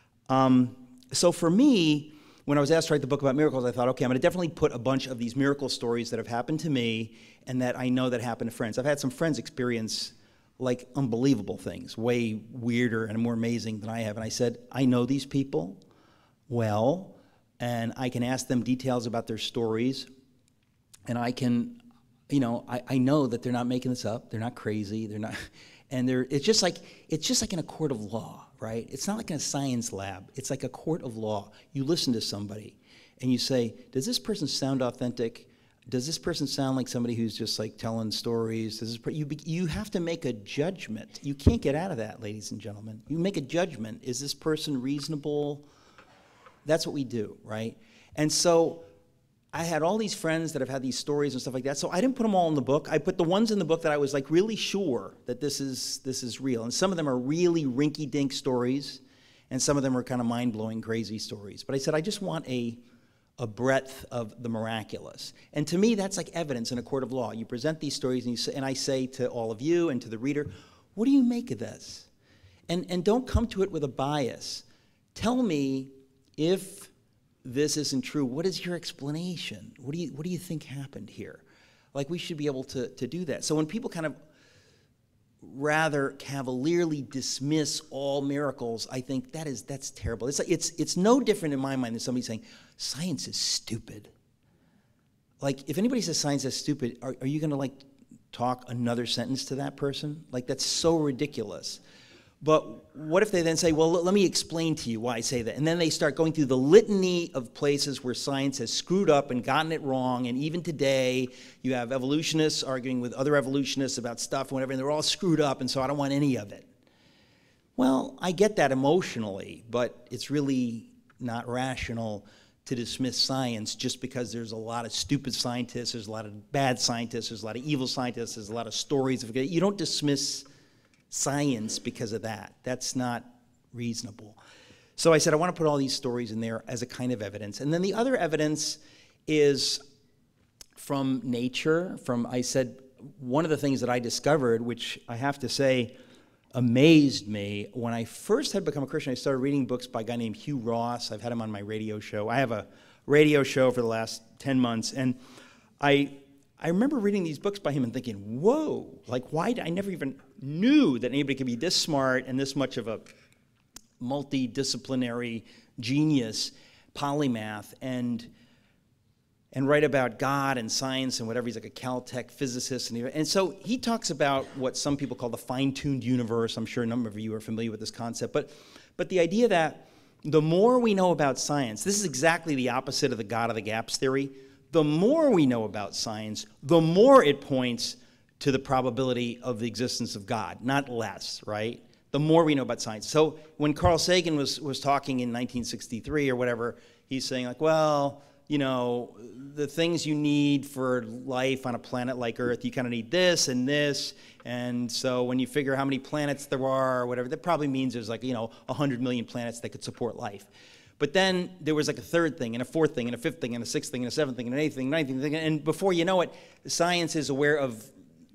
So for me, when I was asked to write the book about miracles, I thought, okay, I'm going to definitely put a bunch of these miracle stories that have happened to me and that I know that happened to friends. I've had some friends experience like unbelievable things, way weirder and more amazing than I have. And I said, I know these people well, and I can ask them details about their stories, and I can, you know, I know that they're not making this up. They're not crazy. They're not, and it's just like in a court of law, right? It's not like in a science lab. It's like a court of law. You listen to somebody, and you say, does this person sound authentic? Does this person sound like somebody who's just like telling stories? You have to make a judgment. You can't get out of that, ladies and gentlemen. You make a judgment. Is this person reasonable? That's what we do, right? And so I had all these friends that have had these stories and stuff like that. So I didn't put them all in the book. I put the ones in the book that I was like really sure that this is real. And some of them are really rinky-dink stories, and some of them are kind of mind-blowing, crazy stories. But I said, I just want a breadth of the miraculous. And to me, that's like evidence in a court of law. You present these stories, and I say to all of you and to the reader, what do you make of this? And don't come to it with a bias. Tell me, if this isn't true, what is your explanation? What do you think happened here? Like, we should be able to do that. So when people kind of rather cavalierly dismiss all miracles, I think that's terrible. It's no different in my mind than somebody saying science is stupid. Like, if anybody says science is stupid, are you going to like talk another sentence to that person? Like, that's so ridiculous. But what if they then say, well, let me explain to you why I say that. And then they start going through the litany of places where science has screwed up and gotten it wrong. And even today, you have evolutionists arguing with other evolutionists about stuff and whatever, and they're all screwed up, and so I don't want any of it. Well, I get that emotionally, but it's really not rational to dismiss science just because there's a lot of stupid scientists, there's a lot of bad scientists, there's a lot of evil scientists, there's a lot of stories. You don't dismiss science because of that. That's not reasonable. So I said, I want to put all these stories in there as a kind of evidence. And then the other evidence is from nature. I said, one of the things that I discovered, which I have to say amazed me, when I first had become a Christian, I started reading books by a guy named Hugh Ross. I've had him on my radio show. I have a radio show for the last 10 months, and I remember reading these books by him and thinking, whoa, like, why? I never even knew that anybody could be this smart and this much of a multidisciplinary genius, polymath, and write about God and science and whatever. He's like a Caltech physicist. And so he talks about what some people call the fine-tuned universe. I'm sure a number of you are familiar with this concept. But the idea that the more we know about science, this is exactly the opposite of the God of the gaps theory. The more we know about science, the more it points to the probability of the existence of God, not less, right? The more we know about science. So when Carl Sagan was talking in 1963 or whatever, he's saying like, well, you know, the things you need for life on a planet like Earth, you kind of need this and this. And so when you figure how many planets there are or whatever, that probably means there's like, 100 million planets that could support life. But then there was like a third thing, and a fourth thing, and a fifth thing, and a sixth thing, and a seventh thing, and an eighth thing, ninth thing, and before you know it, science is aware of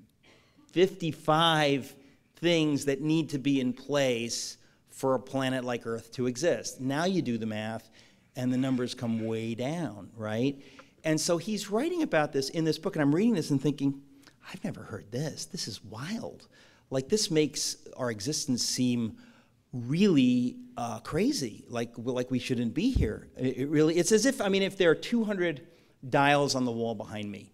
55 things that need to be in place for a planet like Earth to exist. Now you do the math, and the numbers come way down, right? And so he's writing about this in this book, and I'm reading this and thinking, I've never heard this. This is wild. Like, this makes our existence seem really crazy, like we shouldn't be here. It's as if, if there are 200 dials on the wall behind me,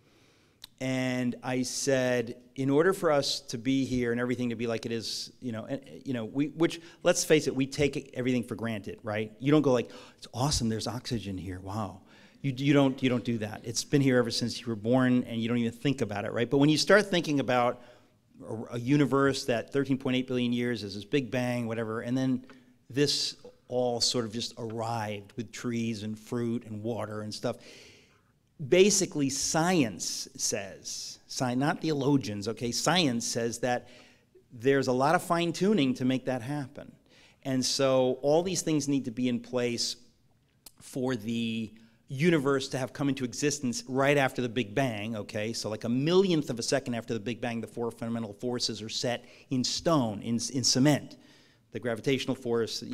and I said, in order for us to be here and everything to be like it is, which, let's face it, we take everything for granted, right? You don't go like, it's awesome, there's oxygen here, wow. You don't do that. It's been here ever since you were born, and you don't even think about it, right? But when you start thinking about a universe that 13.8 billion years is this Big Bang, whatever, and then this all sort of just arrived with trees and fruit and water and stuff. Basically, science says, not theologians, okay, science says that there's a lot of fine-tuning to make that happen. And so all these things need to be in place for the universe to have come into existence right after the Big Bang, okay? So like a millionth of a second after the Big Bang, the four fundamental forces are set in stone, in cement. The gravitational force,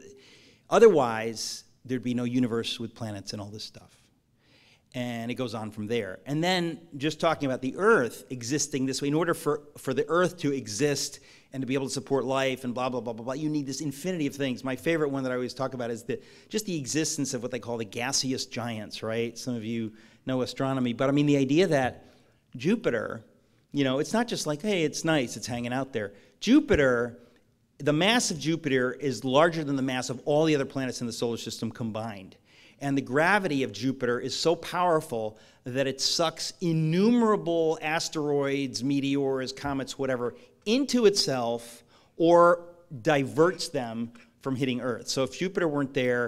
otherwise there'd be no universe with planets and all this stuff. And it goes on from there. And then just talking about the Earth existing this way, in order for the Earth to exist and to be able to support life and blah, blah, blah, blah, blah, you need this infinity of things. My favorite one that I always talk about is just the existence of what they call the gaseous giants, right? Some of you know astronomy. But the idea that Jupiter, it's not just like, hey, it's nice, it's hanging out there. Jupiter, the mass of Jupiter is larger than the mass of all the other planets in the solar system combined. And the gravity of Jupiter is so powerful that it sucks innumerable asteroids, meteors, comets, whatever, into itself or diverts them from hitting Earth. So if Jupiter weren't there,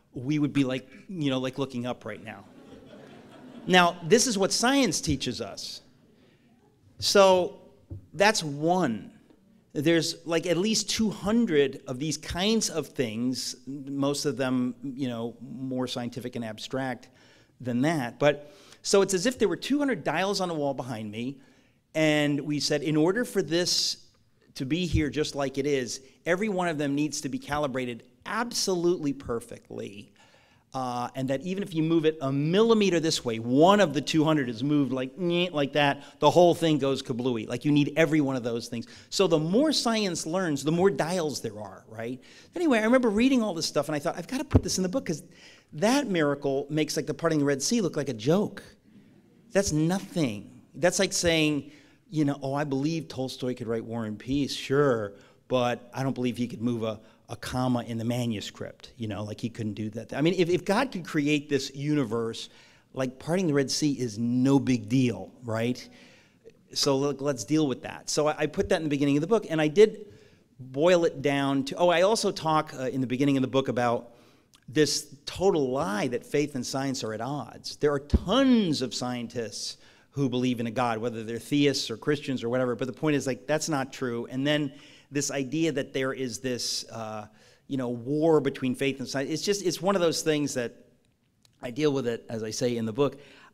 we would be like, like looking up right now. Now, this is what science teaches us. So that's one. There's like at least 200 of these kinds of things, most of them, more scientific and abstract than that. But so it's as if there were 200 dials on the wall behind me, and we said, in order for this to be here just like it is, every one of them needs to be calibrated absolutely perfectly. And that even if you move it a millimeter this way, one of the 200 is moved like that, the whole thing goes kablooey. Like you need every one of those things. So the more science learns, the more dials there are, right? Anyway, I remember reading all this stuff, and I thought, I've got to put this in the book, because that miracle makes like the parting of the Red Sea look like a joke. That's nothing. That's like saying, oh, I believe Tolstoy could write War and Peace, sure, but I don't believe he could move a comma in the manuscript, like he couldn't do that. I mean, if God could create this universe, like parting the Red Sea is no big deal, right? So let's deal with that. So I put that in the beginning of the book, and I did boil it down to, I also talk in the beginning of the book about this total lie that faith and science are at odds. There are tons of scientists who believe in a God, whether they're theists or Christians or whatever, but the point is, like, that's not true. And then this idea that there is this, war between faith and science, it's one of those things that I deal with it, as I say in the book.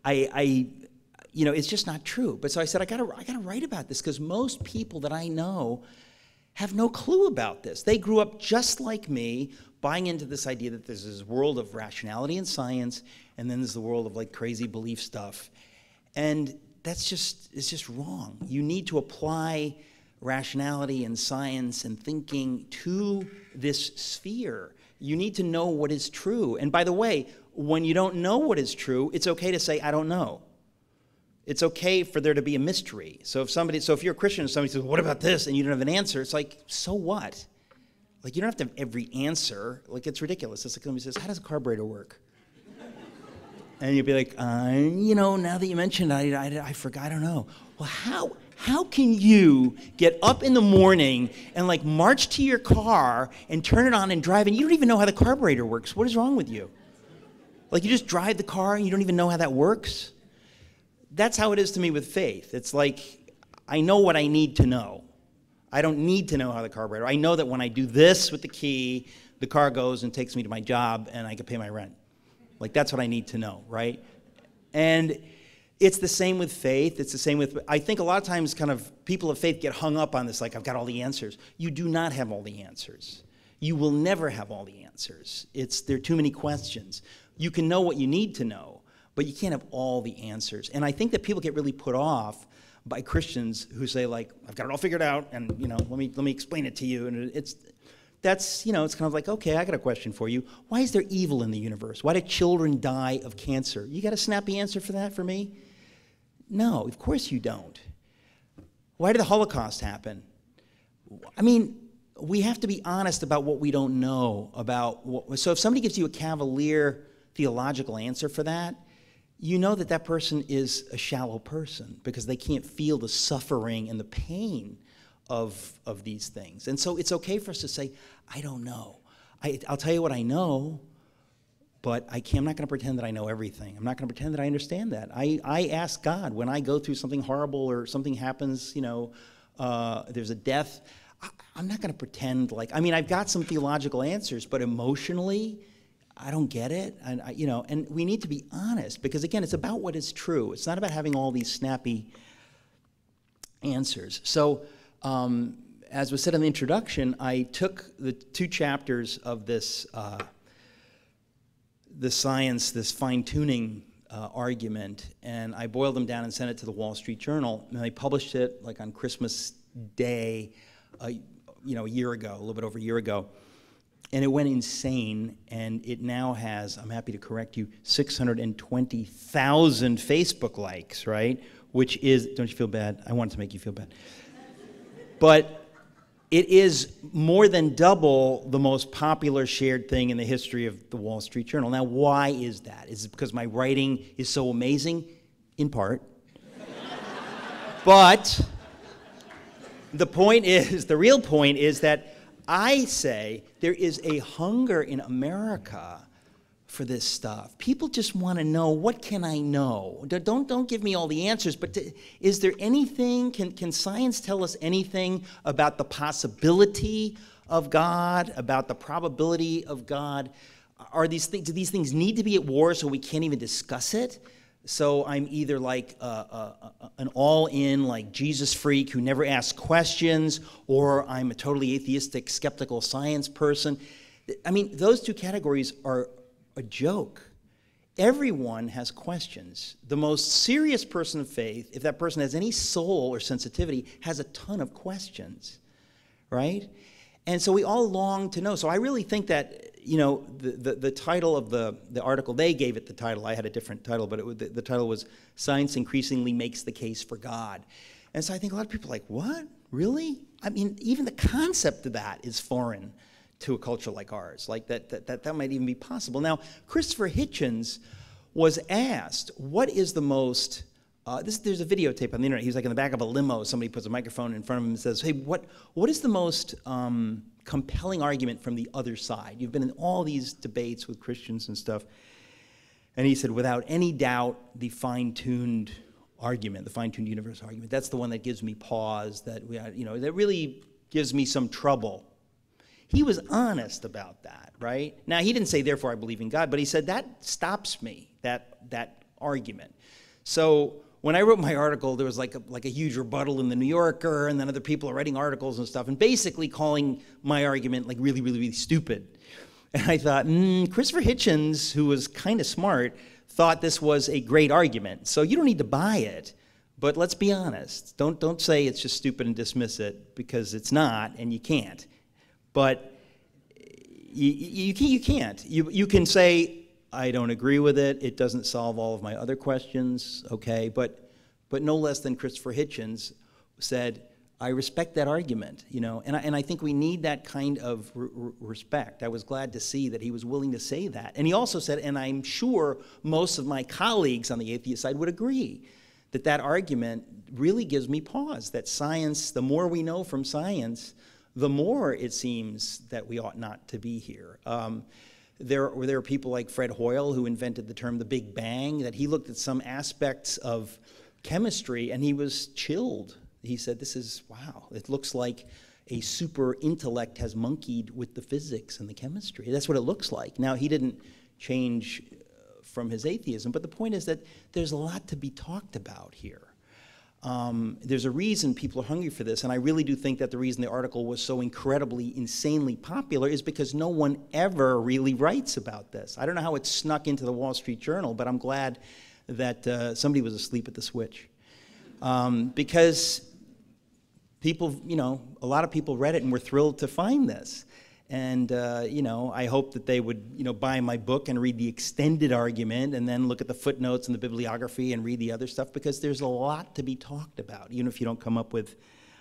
It's just not true. But so I said, I gotta write about this, because most people that I know have no clue about this. They grew up just like me, buying into this idea that there's this world of rationality and science, and then there's the world of like crazy belief stuff. And it's just wrong. You need to apply rationality and science and thinking to this sphere. You need to know what is true. And by the way, when you don't know what is true, it's okay to say, I don't know. It's okay for there to be a mystery. So if you're a Christian and somebody says, what about this? And you don't have an answer, it's like, so what? Like, you don't have to have every answer. Like, it's ridiculous. It's like somebody says, how does a carburetor work? And you'd be like, now that you mentioned it, I forgot, I don't know. Well, how can you get up in the morning and like march to your car and turn it on and drive, and you don't even know how the carburetor works? What is wrong with you? Like, you just drive the car and you don't even know how that works? That's how it is to me with faith. It's like, I know what I need to know. I don't need to know how the carburetor. I know that when I do this with the key, the car goes and takes me to my job and I can pay my rent. Like, that's what I need to know, right? And it's the same with faith. It's the same with, I think a lot of times kind of people of faith get hung up on this, like, I've got all the answers. You do not have all the answers. You will never have all the answers. There are too many questions. You can know what you need to know, but you can't have all the answers. And I think that people get really put off by Christians who say, like, I've got it all figured out, and let me explain it to you. And it's kind of like, okay, I got a question for you. Why is there evil in the universe? Why do children die of cancer? You got a snappy answer for that for me? No, of course you don't. Why did the Holocaust happen? I mean, we have to be honest about what we don't know about so if somebody gives you a cavalier theological answer for that, you know that person is a shallow person, because they can't feel the suffering and the pain of these things. And so it's okay for us to say, I don't know. I'll tell you what I know, but I'm not going to pretend that I know everything. I'm not going to pretend that I understand that. I ask God when I go through something horrible or something happens, there's a death. I'm not going to pretend like, I've got some theological answers, but emotionally, I don't get it. And we need to be honest, because again, it's about what is true. It's not about having all these snappy answers. So, as was said in the introduction, I took the 2 chapters of this this fine-tuning argument, and I boiled them down and sent it to the Wall Street Journal, and I published it like on Christmas Day, a year ago, a little bit over a year ago, and it went insane. And it now has, I'm happy to correct you, 620,000 Facebook likes, right? Which is, don't you feel bad? I wanted to make you feel bad. But it is more than double the most popular shared thing in the history of the Wall Street Journal. Now, why is that? Is it because my writing is so amazing? In part. But the real point is that I say there is a hunger in America for this stuff. People just want to know, what can I know? Don't give me all the answers, but is there anything, can science tell us anything about the possibility of God, about the probability of God? Do these things need to be at war so we can't even discuss it? So I'm either like an all-in, like Jesus freak who never asks questions, or I'm a totally atheistic, skeptical science person. I mean, those two categories are a joke. Everyone has questions. The most serious person of faith, if that person has any soul or sensitivity, has a ton of questions, right? And so we all long to know. So I really think that, you know, the title of the article, they gave it the title. I had a different title, but the title was Science Increasingly Makes the Case for God. And so I think a lot of people are like, what? Really? I mean, even the concept of that is foreign to a culture like ours. Like that might even be possible. Now, Christopher Hitchens was asked, what is the most... there's a videotape on the internet. He was like in the back of a limo. Somebody puts a microphone in front of him and says, hey, what is the most compelling argument from the other side? You've been in all these debates with Christians and stuff. And he said, without any doubt, the fine-tuned argument, the fine-tuned universe argument, that's the one that gives me pause, that really gives me some trouble. He was honest about that, right? Now, he didn't say, therefore, I believe in God, but he said, that stops me, that argument. So when I wrote my article, there was like a huge rebuttal in the New Yorker, and then other people are writing articles and stuff, and basically calling my argument like really, really, really stupid. And I thought, Christopher Hitchens, who was kind of smart, thought this was a great argument. So you don't need to buy it, but let's be honest. Don't say it's just stupid and dismiss it, because it's not, and you can't. But you can't. You can say, I don't agree with it. It doesn't solve all of my other questions, okay? But no less than Christopher Hitchens said, I respect that argument, you know? And I think we need that kind of respect. I was glad to see that he was willing to say that. And he also said, and I'm sure most of my colleagues on the atheist side would agree, that argument really gives me pause, that science, the more we know from science, the more it seems that we ought not to be here. There are people like Fred Hoyle, who invented the term the Big Bang, that he looked at some aspects of chemistry and he was chilled. He said, this is, wow, it looks like a super intellect has monkeyed with the physics and the chemistry. That's what it looks like. Now, he didn't change from his atheism, but the point is that there's a lot to be talked about here. There's a reason people are hungry for this, and I really do think that the reason the article was so incredibly, insanely popular is because no one ever really writes about this. I don't know how it snuck into the Wall Street Journal, but I'm glad that somebody was asleep at the switch. Because people, a lot of people read it and were thrilled to find this. And, I hope that they would, buy my book and read the extended argument and then look at the footnotes and the bibliography and read the other stuff, because there's a lot to be talked about, even if you don't come up with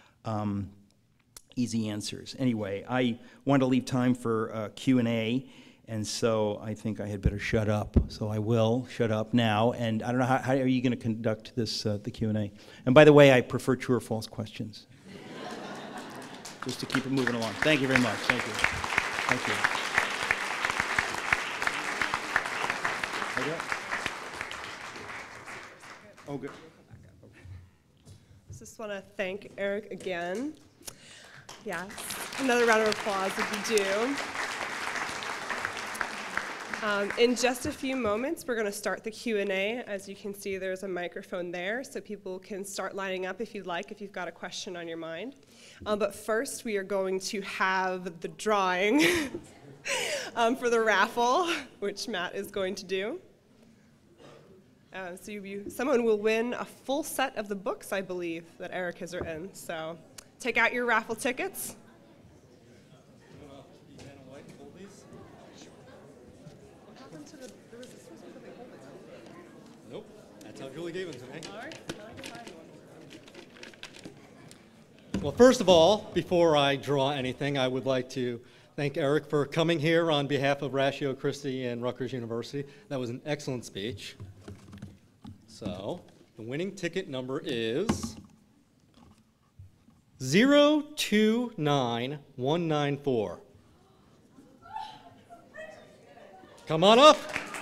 easy answers. Anyway, I want to leave time for Q&A, and so I think I had better shut up. So I will shut up now, and I don't know, how are you going to conduct this, the Q&A? And by the way, I prefer true or false questions. Just to keep it moving along. Thank you very much. Thank you. Thank you. Oh, good. Just want to thank Eric again. Yes. Another round of applause if you do. In just a few moments, we're going to start the Q&A. As you can see, there's a microphone there, so people can start lining up if you'd like, if you've got a question on your mind. But first, we are going to have the drawing for the raffle, which Matt is going to do. Someone will win a full set of the books, I believe, that Eric has written. So take out your raffle tickets. Nope, that's how Julie gave them to me. All right. Well, first of all, before I draw anything, I would like to thank Eric for coming here on behalf of Ratio, Christi, and Rutgers University. That was an excellent speech. So, the winning ticket number is 029194. Come on up.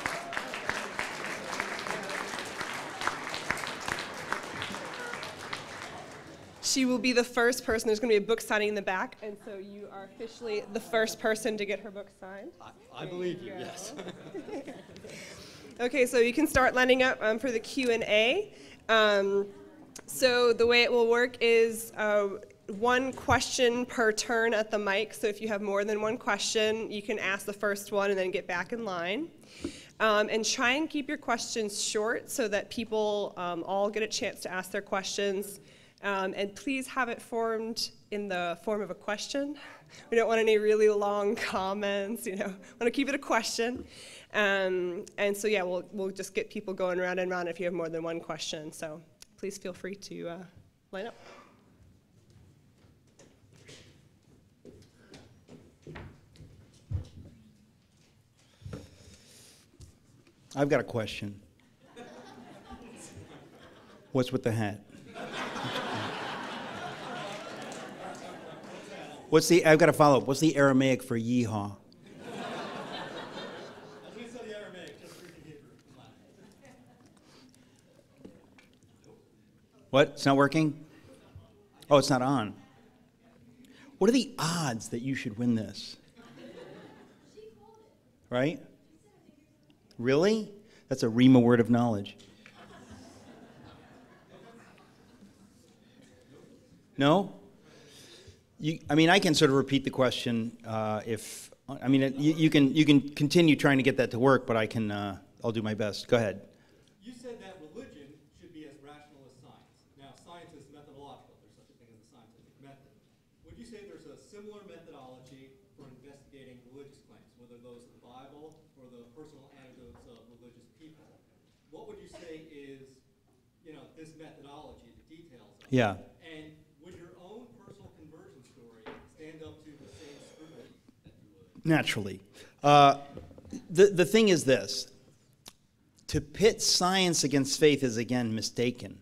she will be the first person. There's going to be a book signing in the back, and so you are officially the first person to get her book signed. I believe you, yes. Okay, so you can start lining up for the Q&A. So the way it will work is one question per turn at the mic. So if you have more than one question, you can ask the first one and then get back in line. And try and keep your questions short so that people all get a chance to ask their questions. And please have it formed in the form of a question. We don't want any really long comments, you know. Want to keep it a question. And so yeah, we'll just get people going round and round if you have more than one question. So please feel free to line up. I've got a question. What's with the hat? I've got a follow-up. What's the Aramaic for yeehaw? What? It's not working? Oh, it's not on. What are the odds that you should win this? Right? Really? That's a Rima word of knowledge. No? I can sort of repeat the question you can continue trying to get that to work, but I'll do my best. Go ahead. You said that religion should be as rational as science. Now, science is methodological. There's such a thing as a scientific method. Would you say there's a similar methodology for investigating religious claims, whether those of the Bible or the personal anecdotes of religious people? What would you say is, this methodology, the details of it? Yeah. And would your own personal conversion story stand up to the same scrutiny that you would? Naturally. The thing is this. To pit science against faith is, again, mistaken.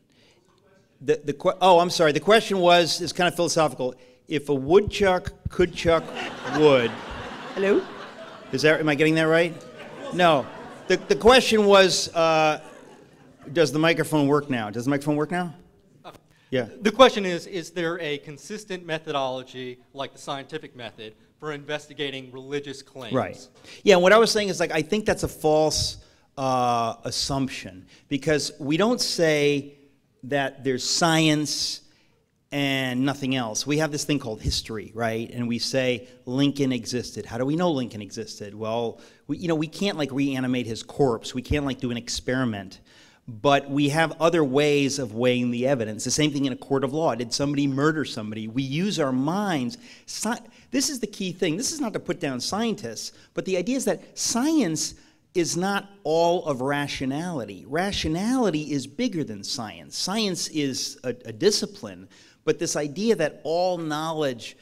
I'm sorry. The question is kind of philosophical. If a woodchuck could chuck wood... Hello? Am I getting that right? No. The question was, does the microphone work now? Does the microphone work now? Yeah. The question is there a consistent methodology, like the scientific method, for investigating religious claims? Right. Yeah, what I was saying is, I think that's a false assumption, because we don't say that there's science and nothing else. We have this thing called history, right? And we say Lincoln existed. How do we know Lincoln existed? Well, we can't reanimate his corpse. We can't do an experiment. But we have other ways of weighing the evidence. The same thing in a court of law. Did somebody murder somebody? We use our minds. This is the key thing. This is not to put down scientists, but the idea is that science is not all of rationality. Rationality is bigger than science. Science is a discipline, but this idea that all knowledge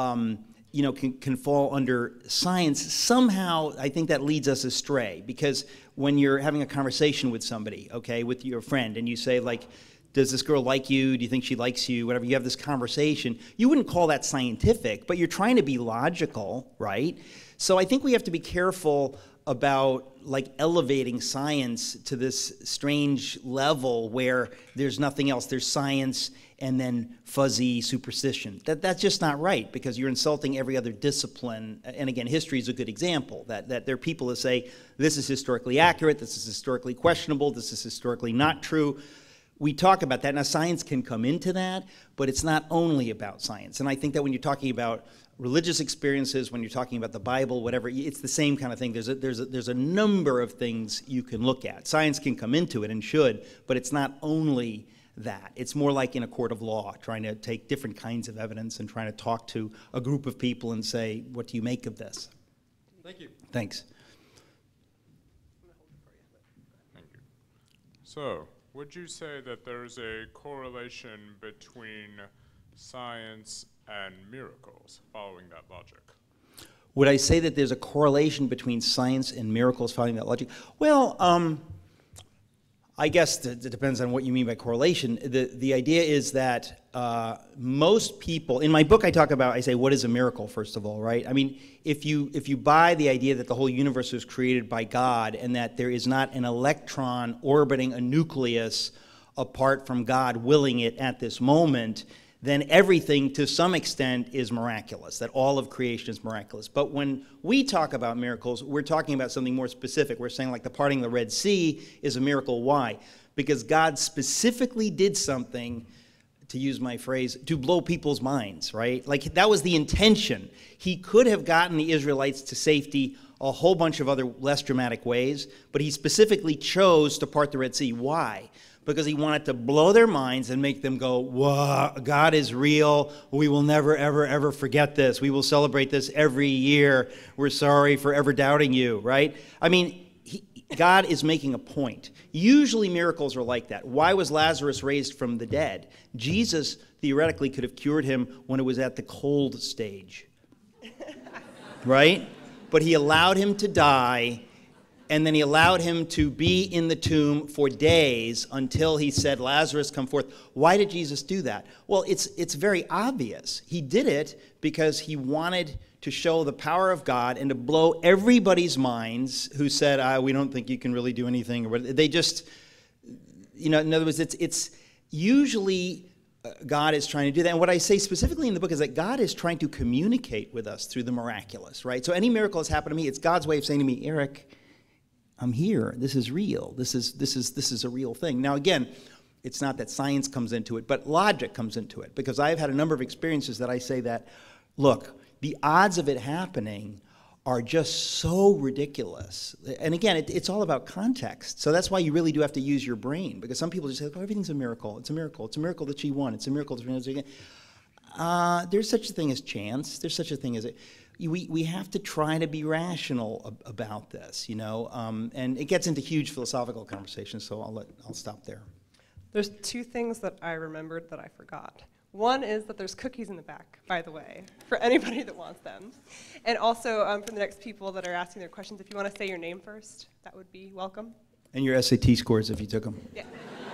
can fall under science, somehow I think that leads us astray, because when you're having a conversation with somebody, with your friend, and you say, does this girl like you? Do you think she likes you? Whatever, you have this conversation. You wouldn't call that scientific, but you're trying to be logical, right? So I think we have to be careful about elevating science to this strange level where there's nothing else. There's science and then fuzzy superstition. That's just not right, because you're insulting every other discipline. And again, history is a good example, that there are people that say, this is historically accurate, this is historically questionable, this is historically not true. We talk about that. Now, science can come into that, but it's not only about science. And I think that when you're talking about religious experiences, when you're talking about the Bible, whatever, it's the same kind of thing. There's a number of things you can look at. Science can come into it and should, but it's not only that. It's more like in a court of law, trying to take different kinds of evidence and trying to talk to a group of people and say, what do you make of this? Thank you. Thanks. Thank you. So, would you say that there's a correlation between science and miracles, following that logic? Would I say that there's a correlation between science and miracles, following that logic? Well, I guess it depends on what you mean by correlation. The idea is that most people, in my book I say, what is a miracle, first of all, right? I mean, if you buy the idea that the whole universe was created by God and that there is not an electron orbiting a nucleus apart from God willing it at this moment, then everything to some extent is miraculous, that all of creation is miraculous. But when we talk about miracles, we're talking about something more specific. We're saying like the parting of the Red Sea is a miracle. Why? Because God specifically did something, to use my phrase, to blow people's minds, right? Like that was the intention. He could have gotten the Israelites to safety a whole bunch of other less dramatic ways, but he specifically chose to part the Red Sea. Why? Because he wanted to blow their minds and make them go, whoa, God is real. We will never, ever, ever forget this. We will celebrate this every year. We're sorry for ever doubting you, right? I mean, God is making a point. Usually miracles are like that. Why was Lazarus raised from the dead? Jesus theoretically could have cured him when it was at the cold stage, right? But he allowed him to die, and then he allowed him to be in the tomb for days until he said, Lazarus, come forth. Why did Jesus do that? Well, it's very obvious. He did it because he wanted to show the power of God and to blow everybody's minds who said, we don't think you can really do anything. Or they just, in other words, it's usually God is trying to do that. And what I say specifically in the book is that God is trying to communicate with us through the miraculous, right? So any miracle that's happened to me, it's God's way of saying to me, Eric, I'm here. This is real. This is a real thing. Now, again, it's not that science comes into it, but logic comes into it. Because I've had a number of experiences that I say that, look, the odds of it happening are just so ridiculous. And again, it's all about context. So that's why you really do have to use your brain. Because some people just say, oh, everything's a miracle. It's a miracle. It's a miracle that she won. It's a miracle that there's such a thing as chance. There's such a thing as we have to try to be rational about this, and it gets into huge philosophical conversations, so I'll stop there. There's two things that I remembered that I forgot. One is that there's cookies in the back, by the way, for anybody that wants them. And also, for the next people that are asking their questions, if you want to say your name first, that would be welcome. And your SAT scores if you took them. Yeah.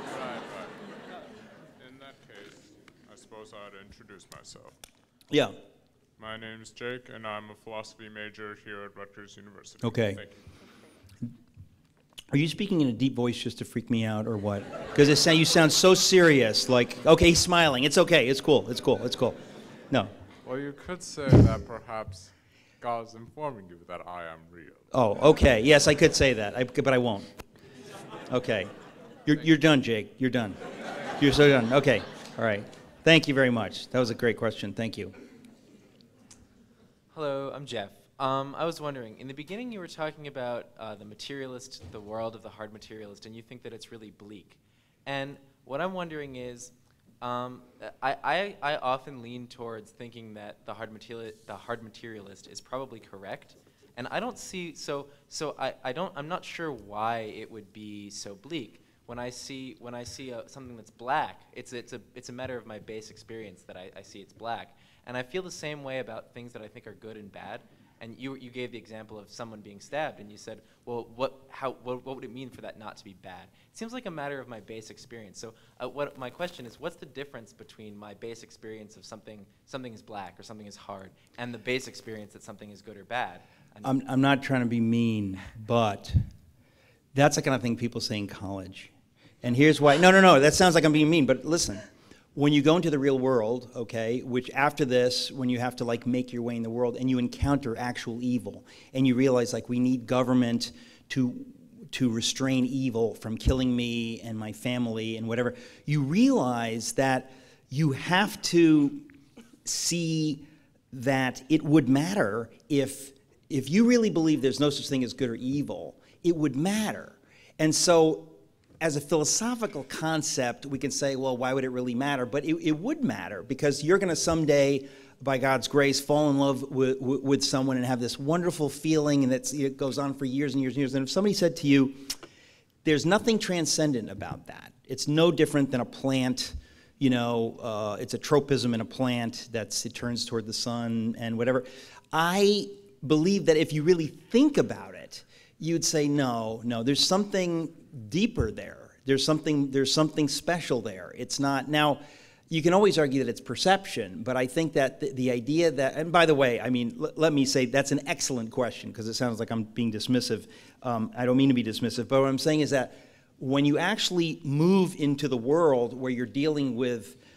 In that case, I suppose I'd introduce myself. Yeah. My name's Jake, and I'm a philosophy major here at Rutgers University. Okay. Thank you. Are you speaking in a deep voice just to freak me out or what? Because you sound so serious, like, okay, he's smiling. It's okay. It's cool. It's cool. It's cool. No. Well, you could say that perhaps God's informing you that I am real. Oh, okay. Yes, I could say that, but I won't. Okay. You're done, Jake. You're done. You're so done. Okay. All right. Thank you very much. That was a great question. Thank you. Hello, I'm Jeff. I was wondering, in the beginning you were talking about the materialist, the world of the hard materialist, and you think that it's really bleak. And what I'm wondering is, I often lean towards thinking that the hard materialist is probably correct, and I don't see I'm not sure why it would be so bleak. When I see something that's black, it's a matter of my base experience that I see it's black, and I feel the same way about things that I think are good and bad. And you gave the example of someone being stabbed, and you said, well, what would it mean for that not to be bad? It seems like a matter of my base experience. So my question is, what's the difference between my base experience of something is black or something is hard, and the base experience that something is good or bad? I'm not trying to be mean, but that's the kind of thing people say in college. And here's why. No, that sounds like I'm being mean, but listen. When you go into the real world, okay, which after this, when you have to like make your way in the world and you encounter actual evil and you realize like we need government to restrain evil from killing me and my family and whatever, you realize that you have to see that it would matter if you really believe there's no such thing as good or evil, it would matter. And so as a philosophical concept, we can say, well, why would it really matter? But it would matter because you're going to someday, by God's grace, fall in love with someone and have this wonderful feeling, and it goes on for years and years and years. And if somebody said to you, there's nothing transcendent about that. It's no different than a plant, it's a tropism in a plant it turns toward the sun and whatever. I believe that if you really think about it, you'd say, no, there's something deeper there. There's something special there. It's not, now, you can always argue that it's perception, but I think that the idea that, and by the way, I mean, let me say that's an excellent question because it sounds like I'm being dismissive. I don't mean to be dismissive, but what I'm saying is that when you actually move into the world where you're dealing with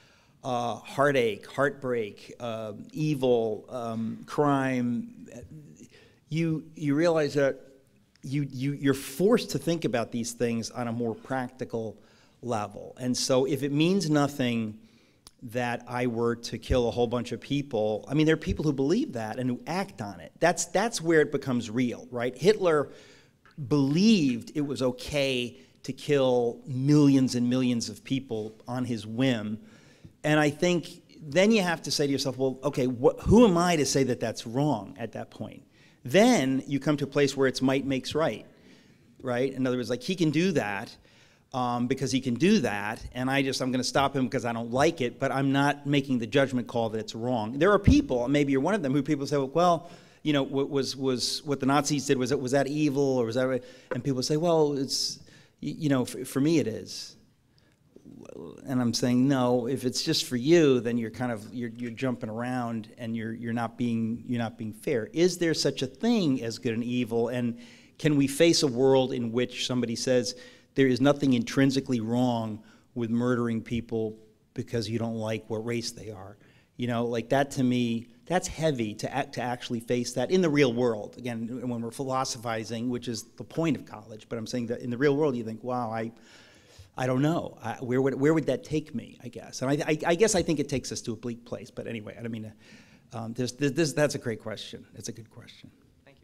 heartache, heartbreak, evil, crime, you realize that you're forced to think about these things on a more practical level. And so if it means nothing that I were to kill a whole bunch of people, I mean, there are people who believe that and who act on it. That's where it becomes real, right? Hitler believed it was okay to kill millions and millions of people on his whim. And I think then you have to say to yourself, well, okay, who am I to say that that's wrong at that point? Then you come to a place where it's might makes right, right? In other words, like he can do that because he can do that, and I'm going to stop him because I don't like it, but I'm not making the judgment call that it's wrong. There are people, maybe you're one of them, who people say, well, you know, was what the Nazis did, was that evil, or was that right? And people say, well, it's, you know, for me it is. And I'm saying, no, if it's just for you, then you're kind of, you're jumping around and you're not being fair. Is there such a thing as good and evil? And can we face a world in which somebody says there is nothing intrinsically wrong with murdering people because you don't like what race they are? You know, like that to me, that's heavy to actually face that in the real world. Again, when we're philosophizing, which is the point of college, but I'm saying that in the real world you think, wow, I don't know. Where would that take me, I guess? And I guess I think it takes us to a bleak place. But anyway, I mean, that's a great question. It's a good question. Thank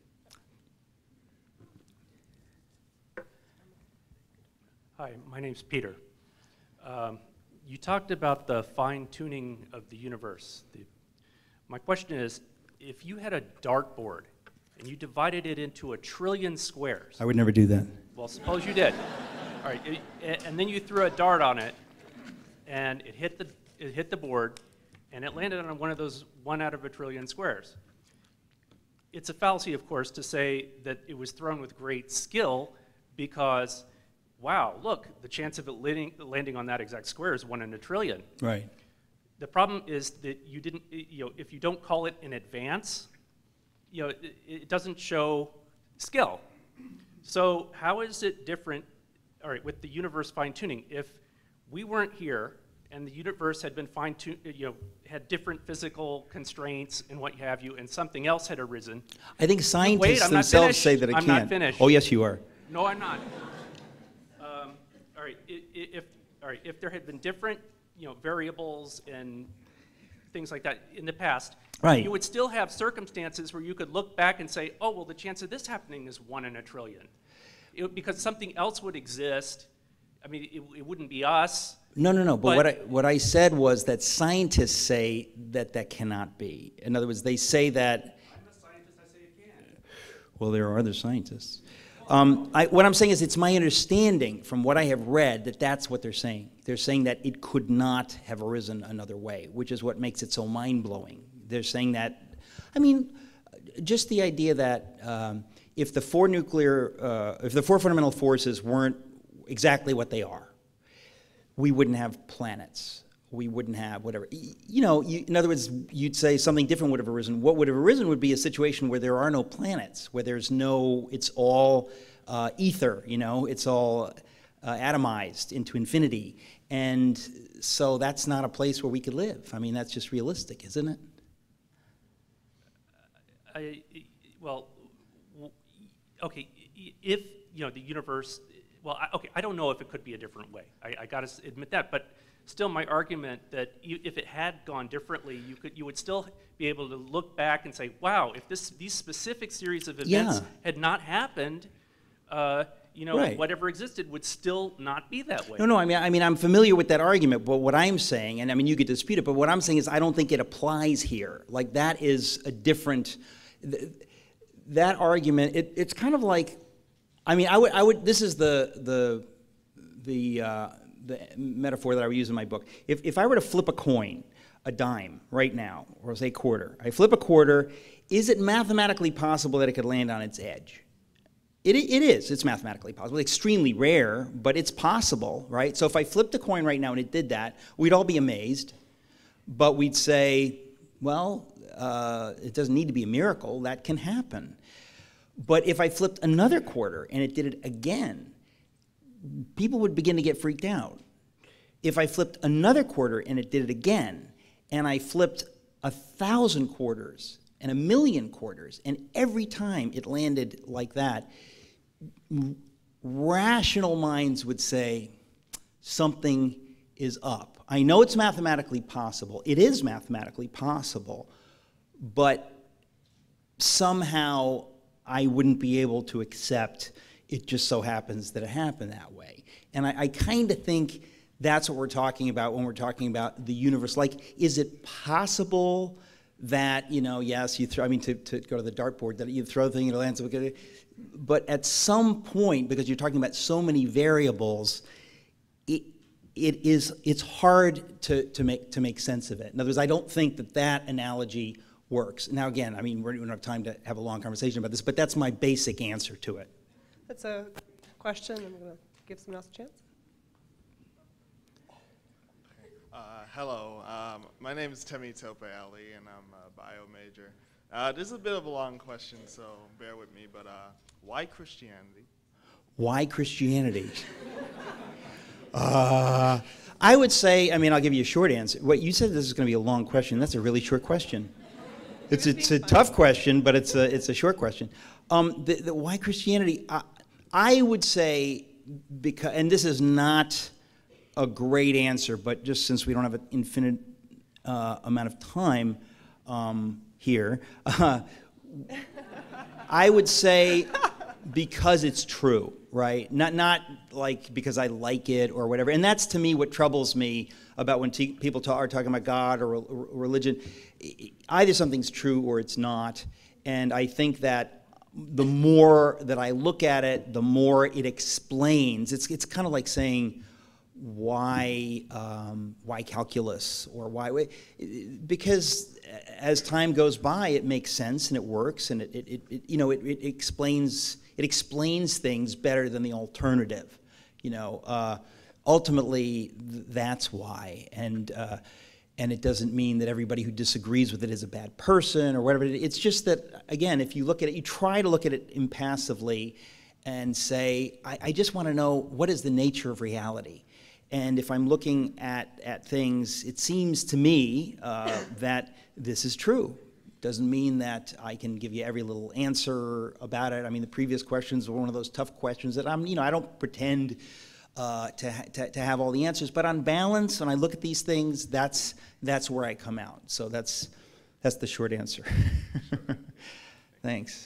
you. Hi, my name's Peter. You talked about the fine-tuning of the universe. My question is, if you had a dartboard and you divided it into 1 trillion squares. I would never do that. Well, suppose you did. All right, and then you threw a dart on it, and it hit the board, and it landed on one of those 1 out of 1 trillion squares. It's a fallacy, of course, to say that it was thrown with great skill, because, wow, look, the chance of it landing on that exact square is 1 in 1 trillion. Right. The problem is that you didn't, if you don't call it in advance, it doesn't show skill. So how is it different? All right, with the universe fine-tuning, if we weren't here and the universe had been fine-tuned, had different physical constraints and what have you, and something else had arisen. I think scientists themselves say that it can't. I'm not finished. Oh, yes, you are. No, I'm not. All right, if there had been different, variables and things like that in the past, right, you would still have circumstances where you could look back and say, oh, well, the chance of this happening is 1 in 1 trillion. Because something else would exist. I mean, it wouldn't be us. No. But what I said was that scientists say that cannot be. In other words, they say that. I'm a scientist. I say it can. Well, there are other scientists. What I'm saying is, it's my understanding from what I have read that that's what they're saying. They're saying that it could not have arisen another way, which is what makes it so mind-blowing. They're saying that. I mean, just the idea that. If the four fundamental forces weren't exactly what they are, we wouldn't have planets. We wouldn't have whatever. In other words, you'd say something different would have arisen. What would have arisen would be a situation where there are no planets, where there's no, it's all ether, it's all atomized into infinity. And so that's not a place where we could live. I mean, that's just realistic, isn't it? Okay, if the universe, I don't know if it could be a different way. I got to admit that, but still, my argument that if it had gone differently, you would still be able to look back and say, wow, if these specific series of events had not happened, right, whatever existed would still not be that way. No. I mean, I'm familiar with that argument, but what I'm saying, and I mean, you could dispute it, but what I'm saying is, I don't think it applies here. Like, that is a different. That argument, it's kind of like, I mean, I would. This is the metaphor that I would use in my book. If I were to flip a coin, a dime, right now, or say quarter, I flip a quarter. Is it mathematically possible that it could land on its edge? It is. It's mathematically possible. It's extremely rare, but it's possible, right? So if I flipped a coin right now and it did that, we'd all be amazed, but we'd say, well, it doesn't need to be a miracle. That can happen. But if I flipped another quarter and it did it again, people would begin to get freaked out. If I flipped another quarter and it did it again, and I flipped 1,000 quarters and 1,000,000 quarters, and every time it landed like that, rational minds would say something is up. I know it's mathematically possible. It is mathematically possible, but somehow I wouldn't be able to accept it just so happens that it happened that way. And I kind of think that's what we're talking about when we're talking about the universe. Like, is it possible that, you know, yes, you throw, I mean, to go to the dartboard, that you throw the thing and it lands, but at some point, because you're talking about so many variables, it's hard to make sense of it. In other words, I don't think that analogy works. Now, again, I mean, we don't have time to have a long conversation about this, but that's my basic answer to it. That's a question. I'm going to give someone else a chance. Hello, my name is Temi Tope Ali, and I'm a bio major. This is a bit of a long question, so bear with me, but why Christianity? Why Christianity? I would say, I mean, I'll give you a short answer. What you said, this is going to be a long question. That's a really short question. It's a tough question, but it's a short question. Why Christianity? I would say because, and this is not a great answer, but just since we don't have an infinite amount of time here, I would say because it's true, right? Not like because I like it or whatever. And that's, to me, what troubles me about when people are talking about God or religion. Either something's true or it's not. And I think that the more that I look at it, the more it explains. It's kind of like saying, why calculus, or why? Because as time goes by, it makes sense and it works, and it explains things better than the alternative. Ultimately, that's why. And it doesn't mean that everybody who disagrees with it is a bad person or whatever. It's just that, again, if you look at it, you try to look at it impassively and say, I just want to know, what is the nature of reality? And if I'm looking at things, it seems to me that this is true. Doesn't mean that I can give you every little answer about it. I mean, the previous questions were one of those tough questions that I don't pretend to have all the answers. But on balance, when I look at these things, that's where I come out. So that's the short answer. Thanks.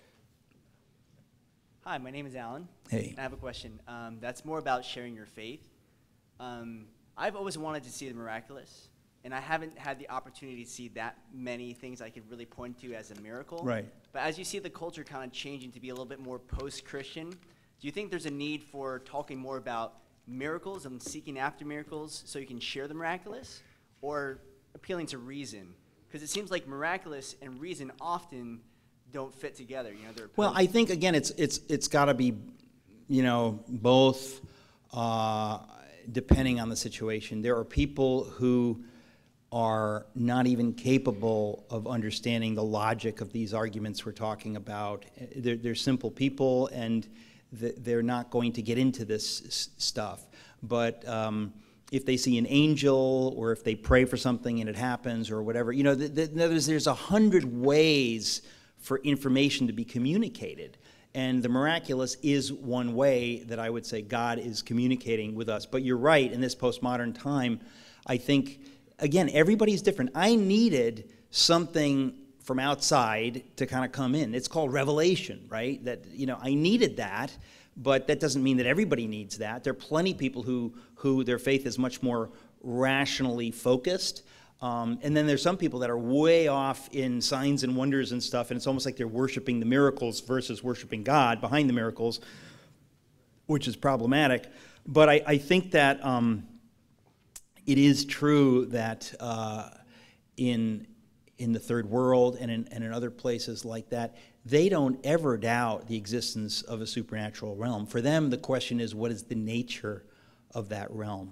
Hi, my name is Alan. Hey. I have a question. That's more about sharing your faith. I've always wanted to see the miraculous, and I haven't had the opportunity to see that many things I could really point to as a miracle. Right. But as you see the culture kind of changing to be a little bit more post-Christian, do you think there's a need for talking more about miracles and seeking after miracles so you can share the miraculous, or appealing to reason? Because it seems like miraculous and reason often don't fit together. They're well, I think, again, it's got to be, both. Depending on the situation. There are people who are not even capable of understanding the logic of these arguments we're talking about. They're simple people, and they're not going to get into this stuff. But if they see an angel, or if they pray for something and it happens, or whatever, there's 100 ways for information to be communicated. And the miraculous is one way that I would say God is communicating with us. But you're right, in this postmodern time, I think, again, everybody's different. I needed something from outside to kind of come in. It's called revelation, right? That, I needed that, but that doesn't mean that everybody needs that. There are plenty of people who their faith is much more rationally focused. And then there's some people that are way off in signs and wonders and stuff, and it's almost like they're worshiping the miracles versus worshiping God behind the miracles, which is problematic. But I think that it is true that in the third world and in other places like that, they don't ever doubt the existence of a supernatural realm. For them, the question is, what is the nature of that realm?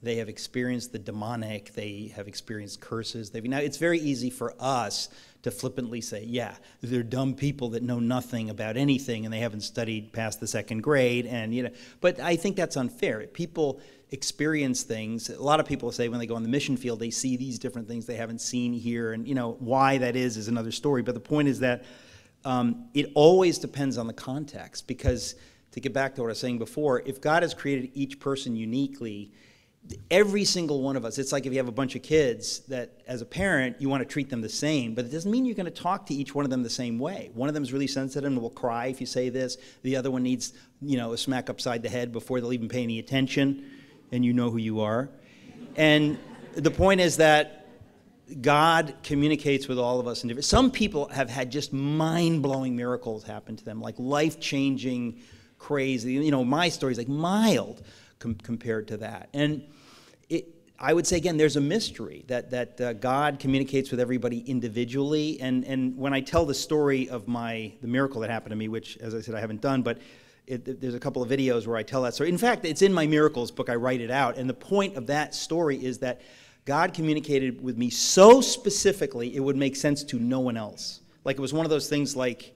they have experienced the demonic, they have experienced curses. Now, it's very easy for us to flippantly say, yeah, they're dumb people that know nothing about anything and they haven't studied past the second grade, and but I think that's unfair. People experience things. A lot of people say when they go on the mission field, they see these different things they haven't seen here, and why that is another story. But the point is that it always depends on the context, because to get back to what I was saying before, if God has created each person uniquely, every single one of us, it's like if you have a bunch of kids that as a parent you want to treat them the same, but it doesn't mean you're going to talk to each one of them the same way. One of them is really sensitive and will cry if you say this. The other one needs a smack upside the head before they'll even pay any attention, and you know who you are. And the point is that God communicates with all of us in different. Some people have had just mind-blowing miracles happen to them, like life-changing, crazy. My story is like mild compared to that. And I would say, again, there's a mystery that God communicates with everybody individually. And when I tell the story of the miracle that happened to me, which, as I said, I haven't done, but there's a couple of videos where I tell that story. In fact, it's in my Miracles book. I write it out. And the point of that story is that God communicated with me so specifically it would make sense to no one else. Like, it was one of those things like,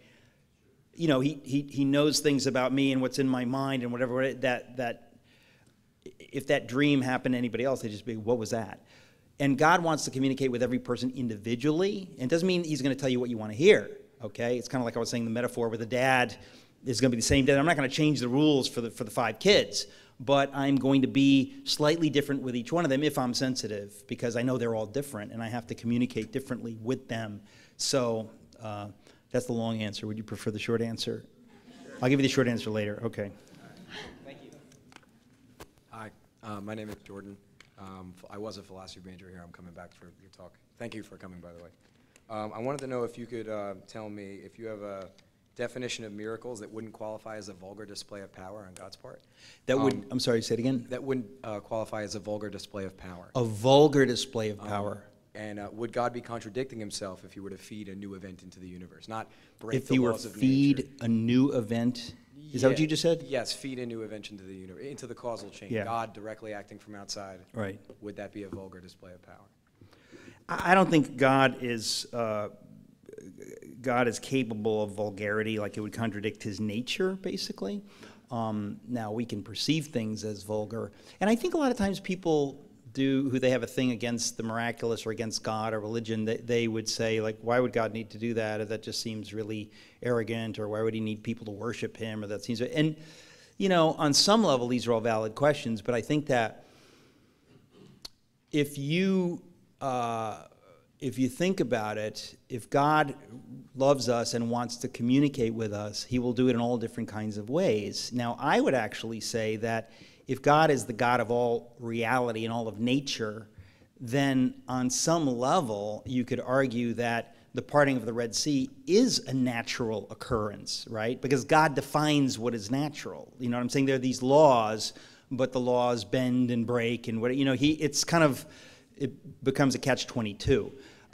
he knows things about me and what's in my mind and whatever, that if that dream happened to anybody else, they'd just be, what was that? And God wants to communicate with every person individually. And it doesn't mean he's going to tell you what you want to hear, okay? It's kind of like I was saying, the metaphor with a dad is going to be the same dad. I'm not going to change the rules for the 5 kids, but I'm going to be slightly different with each one of them if I'm sensitive, because I know they're all different, and I have to communicate differently with them. So that's the long answer. Would you prefer the short answer? I'll give you the short answer later. Okay. Thank you. Hi, my name is Jordan. I was a philosophy major here. I'm coming back for your talk. Thank you for coming, by the way. I wanted to know if you could tell me if you have a definition of miracles that wouldn't qualify as a vulgar display of power on God's part. That would, I'm sorry, say it again? That wouldn't qualify as a vulgar display of power. A vulgar display of power. And would God be contradicting himself if he were to feed a new event into the universe? Not break if the he were laws of feed nature. a new event? Is that what you just said? Yes, feed a new event into the universe, into the causal chain. Yeah. God directly acting from outside. Right. Would that be a vulgar display of power? I don't think God is capable of vulgarity, like it would contradict his nature, basically. Now, we can perceive things as vulgar. And I think a lot of times people who they have a thing against the miraculous or against God or religion, they would say, like, why would God need to do that? Or that just seems really arrogant, or why would he need people to worship him? Or that seems, and, on some level, these are all valid questions, but I think that if you think about it, if God loves us and wants to communicate with us, he will do it in all different kinds of ways. Now, I would actually say that if God is the God of all reality and all of nature, then on some level you could argue that the parting of the Red Sea is a natural occurrence, right? Because God defines what is natural. You know what I'm saying? There are these laws, but the laws bend and break, and it becomes a catch-22.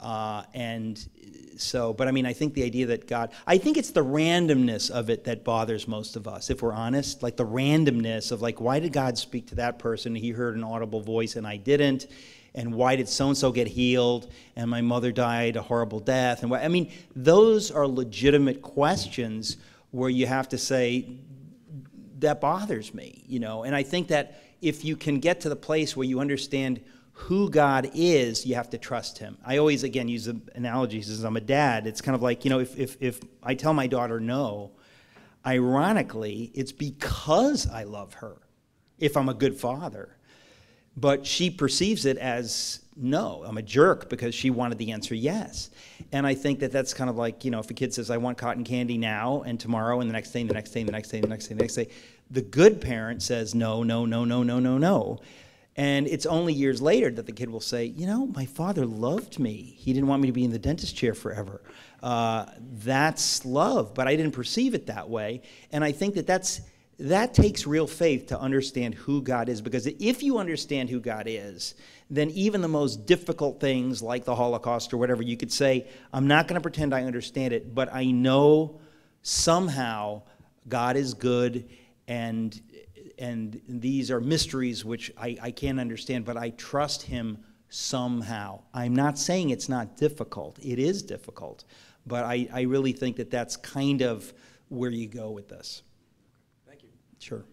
But I mean, I think the idea that I think it's the randomness of it that bothers most of us, if we're honest. Like the randomness of, like, why did God speak to that person? He heard an audible voice and I didn't. And why did so-and-so get healed and my mother died a horrible death? And I mean, those are legitimate questions where you have to say, that bothers me, And I think that if you can get to the place where you understand who God is, you have to trust him. I always, again, use the analogy, since I'm a dad, it's kind of like, if I tell my daughter no, ironically, it's because I love her, if I'm a good father. But she perceives it as, no, I'm a jerk because she wanted the answer yes. And I think that that's kind of like, if a kid says, I want cotton candy now and tomorrow and the next day and the next day and the next day and the next day and the next day, the good parent says no, no, no, no, no, no, no. And it's only years later that the kid will say, my father loved me. He didn't want me to be in the dentist chair forever. That's love, but I didn't perceive it that way. And I think that takes real faith to understand who God is, because if you understand who God is, then even the most difficult things like the Holocaust or whatever, you could say, I'm not going to pretend I understand it, but I know somehow God is good, and and these are mysteries which I can't understand, but I trust him somehow. I'm not saying it's not difficult. It is difficult, but I really think that that's kind of where you go with this. Thank you. Sure.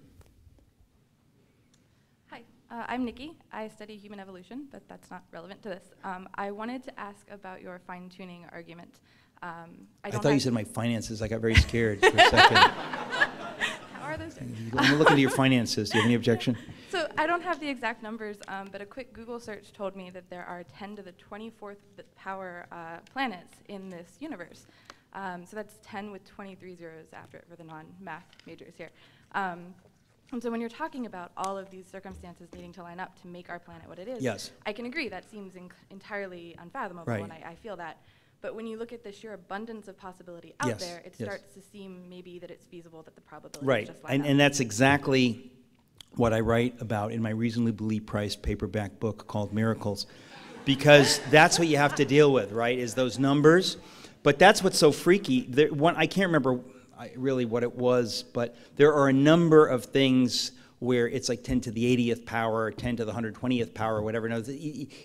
Hi, I'm Nikki. I study human evolution, but that's not relevant to this. I wanted to ask about your fine-tuning argument. I thought you said my finances. I got very scared for a second. How are those doing? I'm going to look into your finances. Do you have any objection? So I don't have the exact numbers, but a quick Google search told me that there are 10 to the 24th power planets in this universe. So that's 10 with 23 zeros after it for the non-math majors here. And so when you're talking about all of these circumstances needing to line up to make our planet what it is, yes, I can agree that seems entirely unfathomable, right, and I feel that. But when you look at the sheer abundance of possibility out yes, there, it yes, starts to seem maybe that it's feasible that the probability right, just line up. And that's exactly what I write about in my reasonably priced paperback book called Miracles, because that's what you have to deal with, right, is those numbers. But that's what's so freaky. I can't remember really what it was, but there are a number of things where it's like 10 to the 80th power, or 10 to the 120th power, or whatever. No,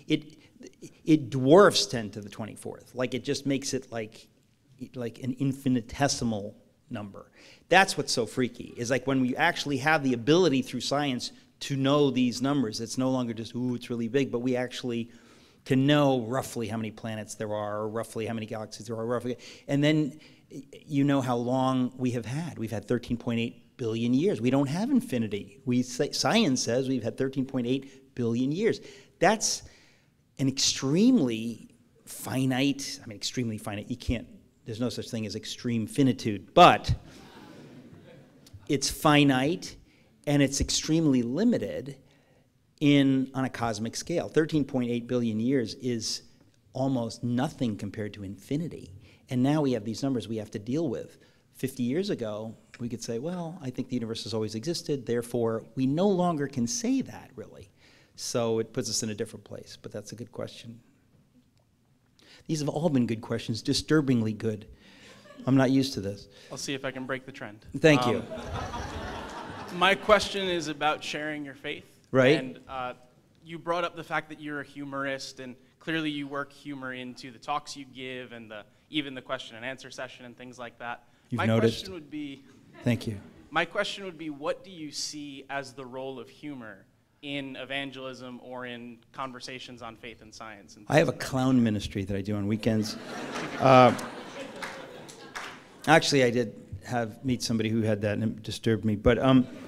it dwarfs 10 to the 24th. Like, it just makes it like an infinitesimal number. That's what's so freaky, is like when we actually have the ability through science to know these numbers. It's no longer just, ooh, it's really big, but we actually can know roughly how many planets there are, or roughly how many galaxies there are, roughly. And then you know how long we have had. We've had 13.8 billion years. We don't have infinity. Science says we've had 13.8 billion years. That's an extremely finite, extremely finite. You can't, there's no such thing as extreme finitude, but it's finite and it's extremely limited on a cosmic scale. 13.8 billion years is almost nothing compared to infinity. And now we have these numbers we have to deal with. 50 years ago, we could say, well, I think the universe has always existed, therefore we no longer can say that, really. So it puts us in a different place, but that's a good question. These have all been good questions, disturbingly good. I'm not used to this. I'll see if I can break the trend. Thank you. My question is about sharing your faith. Right. And you brought up the fact that you're a humorist, and clearly you work humor into the talks you give and even the question and answer session and things like that. You've My noticed. question would be, thank you. My question would be, what do you see as the role of humor in evangelism or in conversations on faith and science? I have a clown ministry that I do on weekends. Actually, I did meet somebody who had that, and it disturbed me. But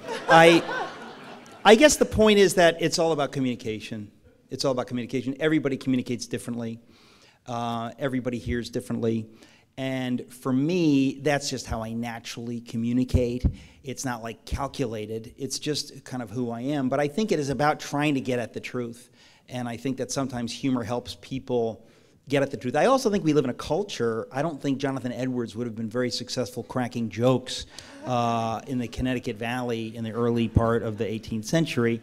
I guess the point is that it's all about communication. It's all about communication. Everybody communicates differently. Everybody hears differently. And for me, that's just how I naturally communicate. It's not like calculated. It's just kind of who I am. But I think it is about trying to get at the truth. And I think that sometimes humor helps people get at the truth. I also think we live in a culture. I don't think Jonathan Edwards would have been very successful cracking jokes in the Connecticut Valley in the early part of the 18th century.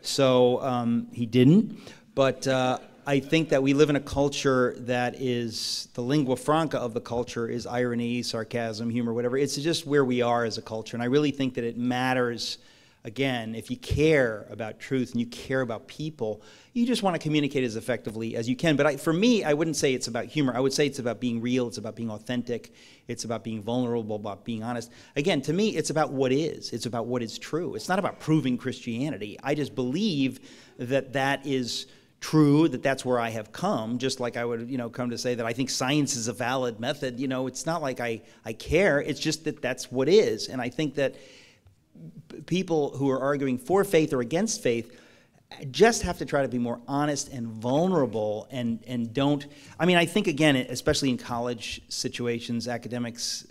So he didn't. But I think that we live in a culture that is, the lingua franca of the culture is irony, sarcasm, humor, whatever. It's just where we are as a culture. And I really think that it matters, again, if you care about truth and you care about people, you just want to communicate as effectively as you can. But for me, I wouldn't say it's about humor. I would say it's about being real. It's about being authentic. It's about being vulnerable, about being honest. Again, to me, it's about what is. It's about what is true. It's not about proving Christianity. I just believe that that is true, that that's where I have come, just like I would, come to say that I think science is a valid method. It's not like I care. It's just that that's what is. And I think that people who are arguing for faith or against faith just have to try to be more honest and vulnerable and don't, I think, again, especially in college situations, academics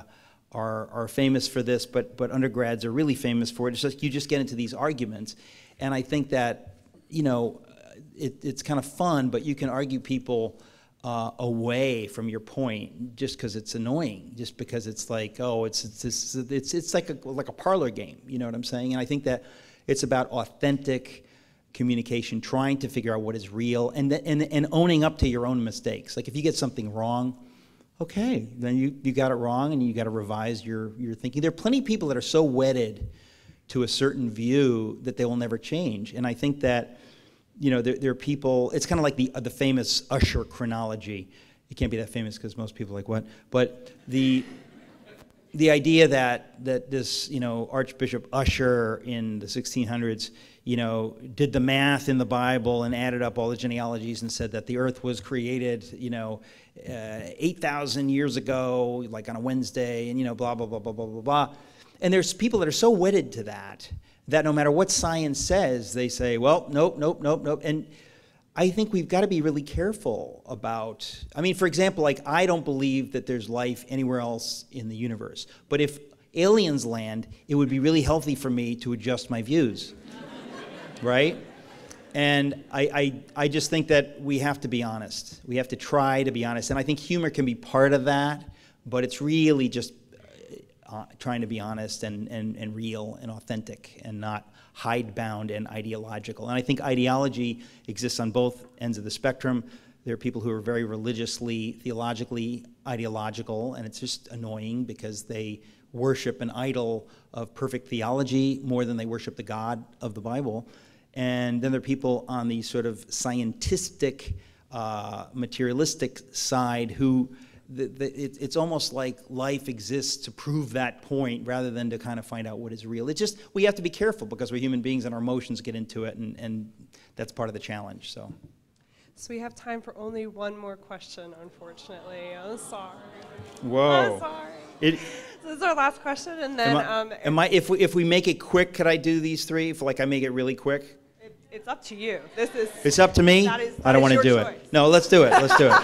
are famous for this, but undergrads are really famous for it. It's just, you just get into these arguments. And I think that, it's kind of fun, but you can argue people away from your point just because it's annoying, just because it's like, oh, it's like a parlor game. You know what I'm saying? And I think that it's about authentic communication, trying to figure out what is real, and owning up to your own mistakes. Like if you get something wrong, okay, then you got it wrong, and you got to revise your thinking. There are plenty of people that are so wedded to a certain view that they will never change. And I think that, you know, there are people, it's kind of like the famous Usher chronology. It can't be that famous because most people are like, what? But the idea that this, you know, Archbishop Usher in the 1600s, you know, did the math in the Bible and added up all the genealogies and said that the earth was created, you know, 8,000 years ago, like on a Wednesday, and, you know, blah, blah, blah, blah, blah, blah, blah. And there's people that are so wedded to that no matter what science says, they say, well, nope, nope, nope, nope. And I think we've got to be really careful about, I mean, for example, like, I don't believe that there's life anywhere else in the universe. But if aliens land, it would be really healthy for me to adjust my views, right? And I just think that we have to be honest. We have to try to be honest. And I think humor can be part of that, but it's really just trying to be honest and real and authentic and not hidebound and ideological. And I think ideology exists on both ends of the spectrum. There are people who are very religiously, theologically ideological, and it's just annoying because they worship an idol of perfect theology more than they worship the God of the Bible. And then there are people on the sort of scientistic, materialistic side who it's almost like life exists to prove that point rather than to kind of find out what is real. It's just, we have to be careful because we're human beings and our emotions get into it, and that's part of the challenge. So we have time for only one more question, unfortunately. I'm sorry. Whoa. I'm sorry. So this is our last question, and then if we make it quick, could I do these three? If like I make it really quick? It's up to you. This is. It's up to me? I don't want to do it. No, let's do it. Let's do it.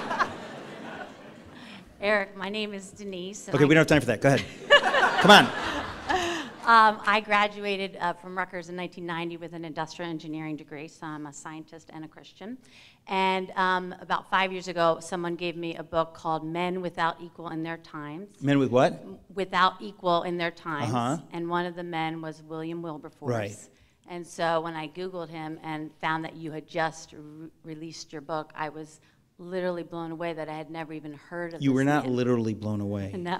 Eric, my name is Denise. Okay, we don't have time for that. Go ahead. Come on. I graduated from Rutgers in 1990 with an industrial engineering degree, so I'm a scientist and a Christian. And about 5 years ago, someone gave me a book called Men Without Equal in Their Times. Men with what? Without Equal in Their Times. Uh-huh. And one of the men was William Wilberforce. Right. And so when I Googled him and found that you had just released your book, I was literally blown away that I had never even heard of You this were not man. literally blown away. No.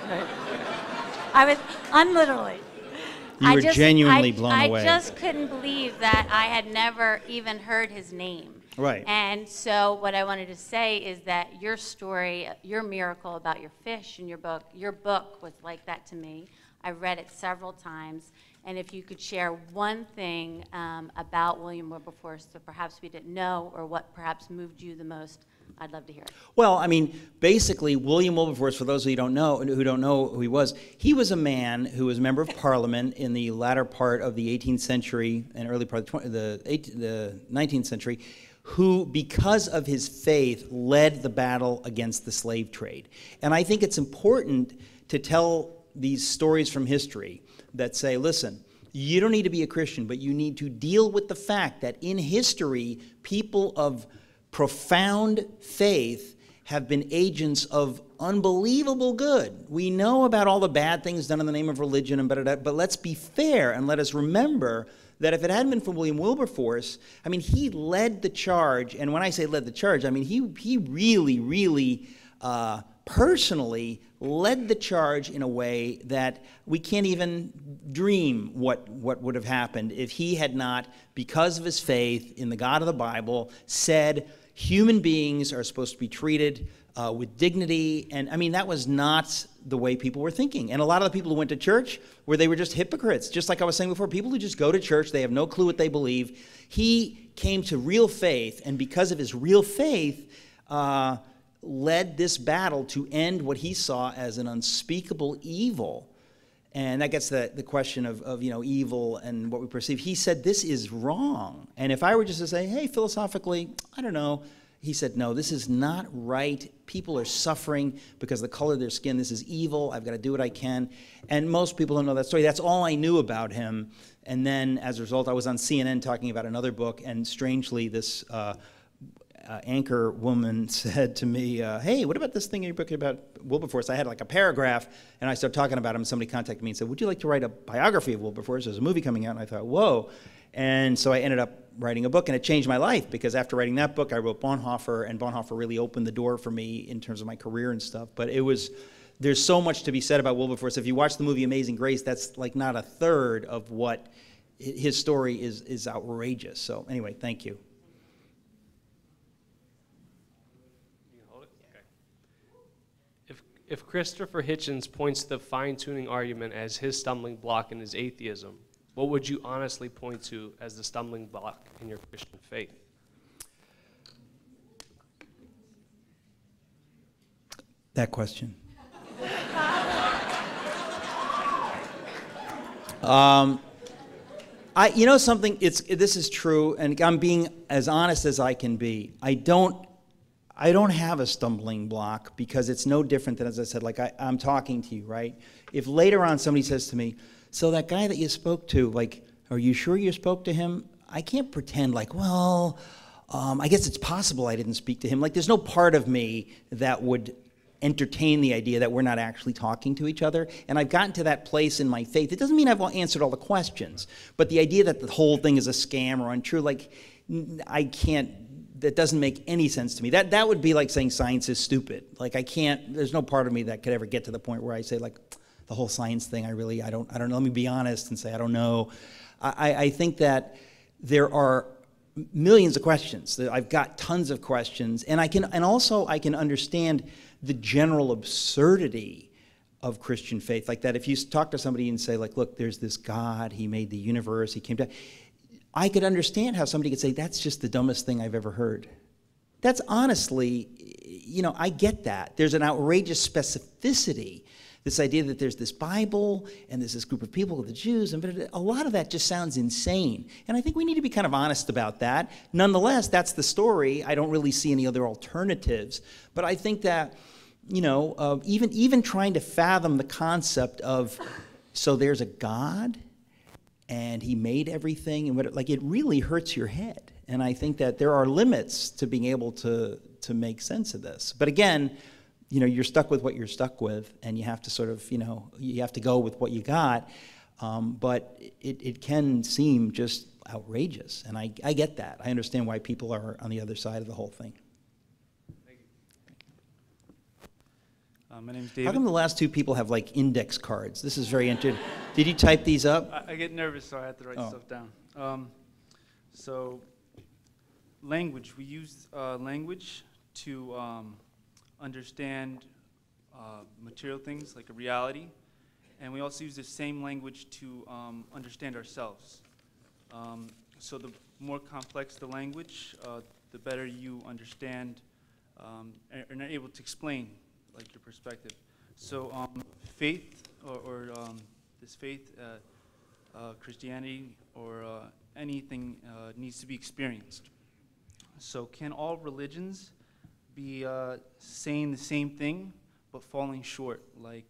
I was unliterally. You were genuinely blown away. I just couldn't believe that I had never even heard his name. Right. And so what I wanted to say is that your story, your miracle about your fish in your book was like that to me. I read it several times. And if you could share one thing about William Wilberforce that perhaps we didn't know, or what perhaps moved you the most, I'd love to hear it. Well, I mean, basically, William Wilberforce, for those who don't know who he was a man who was a member of Parliament in the latter part of the 18th century and early part of the 19th century, who, because of his faith, led the battle against the slave trade. And I think it's important to tell these stories from history that say, listen, you don't need to be a Christian, but you need to deal with the fact that in history, people of profound faith have been agents of unbelievable good. We know about all the bad things done in the name of religion, but let's be fair and let us remember that if it hadn't been for William Wilberforce, I mean, he led the charge. And when I say led the charge, I mean, he really, really personally led the charge in a way that we can't even dream what would have happened if he had not, because of his faith in the God of the Bible, said human beings are supposed to be treated with dignity. And I mean, that was not the way people were thinking. And a lot of the people who went to church, where they were just hypocrites, just like I was saying before, people who just go to church, they have no clue what they believe. He came to real faith, and because of his real faith, led this battle to end what he saw as an unspeakable evil. And that gets to the question of evil and what we perceive. He said, this is wrong. And if I were just to say, hey, philosophically, I don't know, he said, no, this is not right. People are suffering because of the color of their skin. This is evil. I've got to do what I can. And most people don't know that story. That's all I knew about him. And then, as a result, I was on CNN talking about another book, and strangely, this anchor woman said to me, hey, what about this thing in your book about Wilberforce? I had like a paragraph, and I started talking about him, and somebody contacted me and said, would you like to write a biography of Wilberforce? There's a movie coming out, and I thought, whoa. And so I ended up writing a book, and it changed my life, because after writing that book, I wrote Bonhoeffer, and Bonhoeffer really opened the door for me in terms of my career and stuff. But it was there's so much to be said about Wilberforce. If you watch the movie Amazing Grace, that's like not a third of what his story is outrageous. So anyway, thank you. If Christopher Hitchens points to the fine-tuning argument as his stumbling block in his atheism, what would you honestly point to as the stumbling block in your Christian faith? That question. You know something, this is true, and I'm being as honest as I can be. I don't have a stumbling block because it's no different than, as I said, like I'm talking to you, right? If later on somebody says to me, so that guy that you spoke to, like, are you sure you spoke to him? I can't pretend like, well, I guess it's possible I didn't speak to him. Like, there's no part of me that would entertain the idea that we're not actually talking to each other. And I've gotten to that place in my faith. It doesn't mean I've answered all the questions, but the idea that the whole thing is a scam or untrue, like, I can't, that doesn't make any sense to me. That would be like saying science is stupid. Like, I can't, there's no part of me that could ever get to the point where I say, like, the whole science thing, I don't know. Let me be honest and say I don't know. I think that there are millions of questions. I've got tons of questions, and I can understand the general absurdity of Christian faith. Like that, if you talk to somebody and say, like, look, there's this God, he made the universe, he came down. I could understand how somebody could say, that's just the dumbest thing I've ever heard. That's honestly, you know, I get that. There's an outrageous specificity. This idea that there's this Bible and there's this group of people, the Jews, and a lot of that just sounds insane. And I think we need to be kind of honest about that. Nonetheless, that's the story. I don't really see any other alternatives. But I think that, you know, even trying to fathom the concept of, so there's a God and he made everything, and what, like, it really hurts your head. And I think that there are limits to being able to make sense of this. But again, you know, you're stuck with what you're stuck with, and you have to sort of, you know, you have to go with what you got. But it can seem just outrageous, and I get that. I understand why people are on the other side of the whole thing. Thank you. My name's David. How come the last two people have, like, index cards? This is very interesting. Did you type these up? I get nervous, so I have to write stuff down. So, language. We use language to understand material things like a reality, and we also use the same language to understand ourselves. So the more complex the language, the better you understand and are able to explain, like, your perspective. So faith or this faith, Christianity or anything needs to be experienced. So can all religions be saying the same thing but falling short, like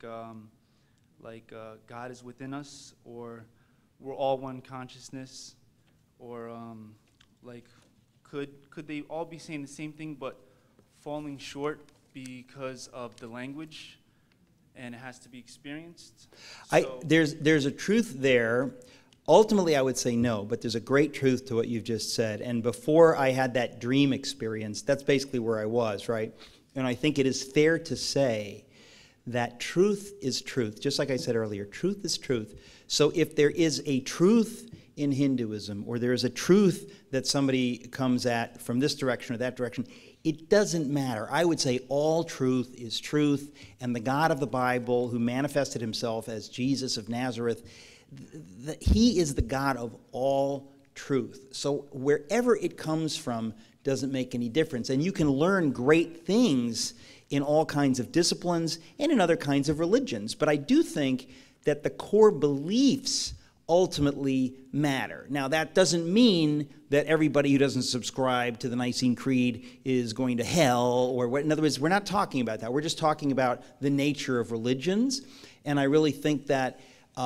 God is within us, or we're all one consciousness, or like could they all be saying the same thing but falling short because of the language, and it has to be experienced? There's a truth there. Ultimately, I would say no, but there's a great truth to what you've just said. And before I had that dream experience, that's basically where I was, right? And I think it is fair to say that truth is truth. Just like I said earlier, truth is truth. So if there is a truth in Hinduism, or there is a truth that somebody comes at from this direction or that direction, it doesn't matter. I would say all truth is truth, and the God of the Bible, who manifested himself as Jesus of Nazareth, he is the God of all truth. So wherever it comes from doesn't make any difference. And you can learn great things in all kinds of disciplines and in other kinds of religions. But I do think that the core beliefs ultimately matter. Now, that doesn't mean that everybody who doesn't subscribe to the Nicene Creed is going to hell, or what. In other words, we're not talking about that. We're just talking about the nature of religions. And I really think that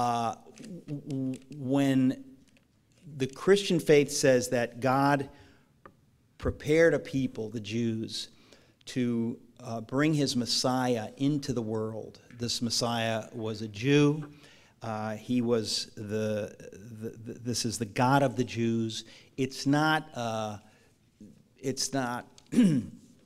when the Christian faith says that God prepared a people, the Jews, to bring his Messiah into the world. This Messiah was a Jew. He was this is the God of the Jews. It's not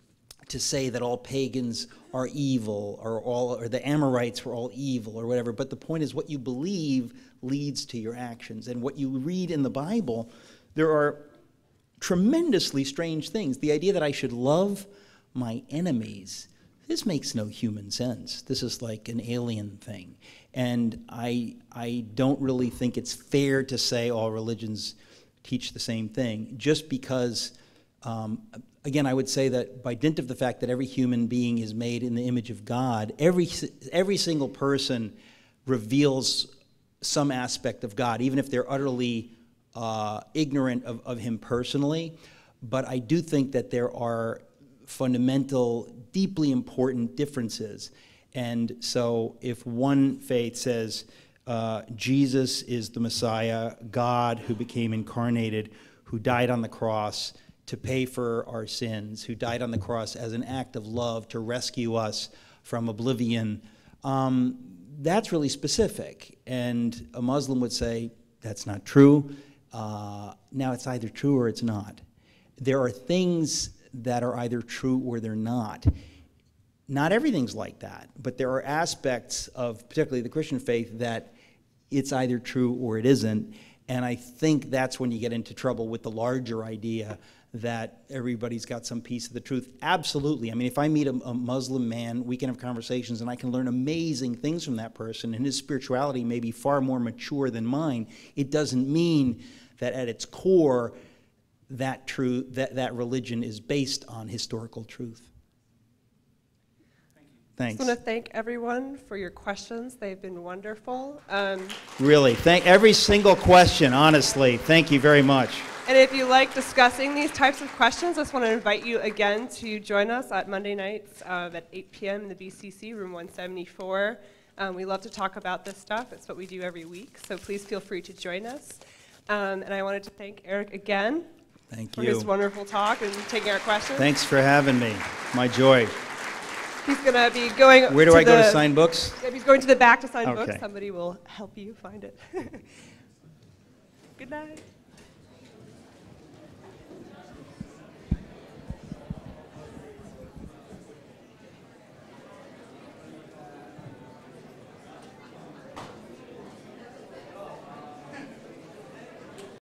to say that all pagans are evil, or the Amorites were all evil, or whatever. But the point is, what you believe leads to your actions. And what you read in the Bible, there are tremendously strange things. The idea that I should love my enemies, this makes no human sense. This is like an alien thing. And I don't really think it's fair to say all religions teach the same thing, just because, again, I would say that by dint of the fact that every human being is made in the image of God, every single person reveals some aspect of God, even if they're utterly ignorant of him personally. But I do think that there are fundamental, deeply important differences. And so if one faith says Jesus is the Messiah, God who became incarnated, who died on the cross to pay for our sins, who died on the cross as an act of love to rescue us from oblivion, that's really specific. And a Muslim would say, that's not true. Now it's either true or it's not. There are things that are either true or they're not. Not everything's like that, but there are aspects of particularly the Christian faith that it's either true or it isn't. And I think that's when you get into trouble with the larger idea that everybody's got some piece of the truth. Absolutely. I mean, if I meet a Muslim man, we can have conversations and I can learn amazing things from that person, and his spirituality may be far more mature than mine. It doesn't mean that at its core, that religion is based on historical truth. Thanks. I just want to thank everyone for your questions. They've been wonderful. Really, thank every single question, honestly. Thank you very much. And if you like discussing these types of questions, I just want to invite you again to join us at Monday nights at 8 p.m. in the BCC, room 174. We love to talk about this stuff. It's what we do every week, so please feel free to join us. And I wanted to thank Eric again for his wonderful talk and taking our questions. Thanks for having me. My joy. He's going to be going Where do I go to sign books? Yeah, he's going to the back to sign Okay. books. Somebody will help you find it. Good night.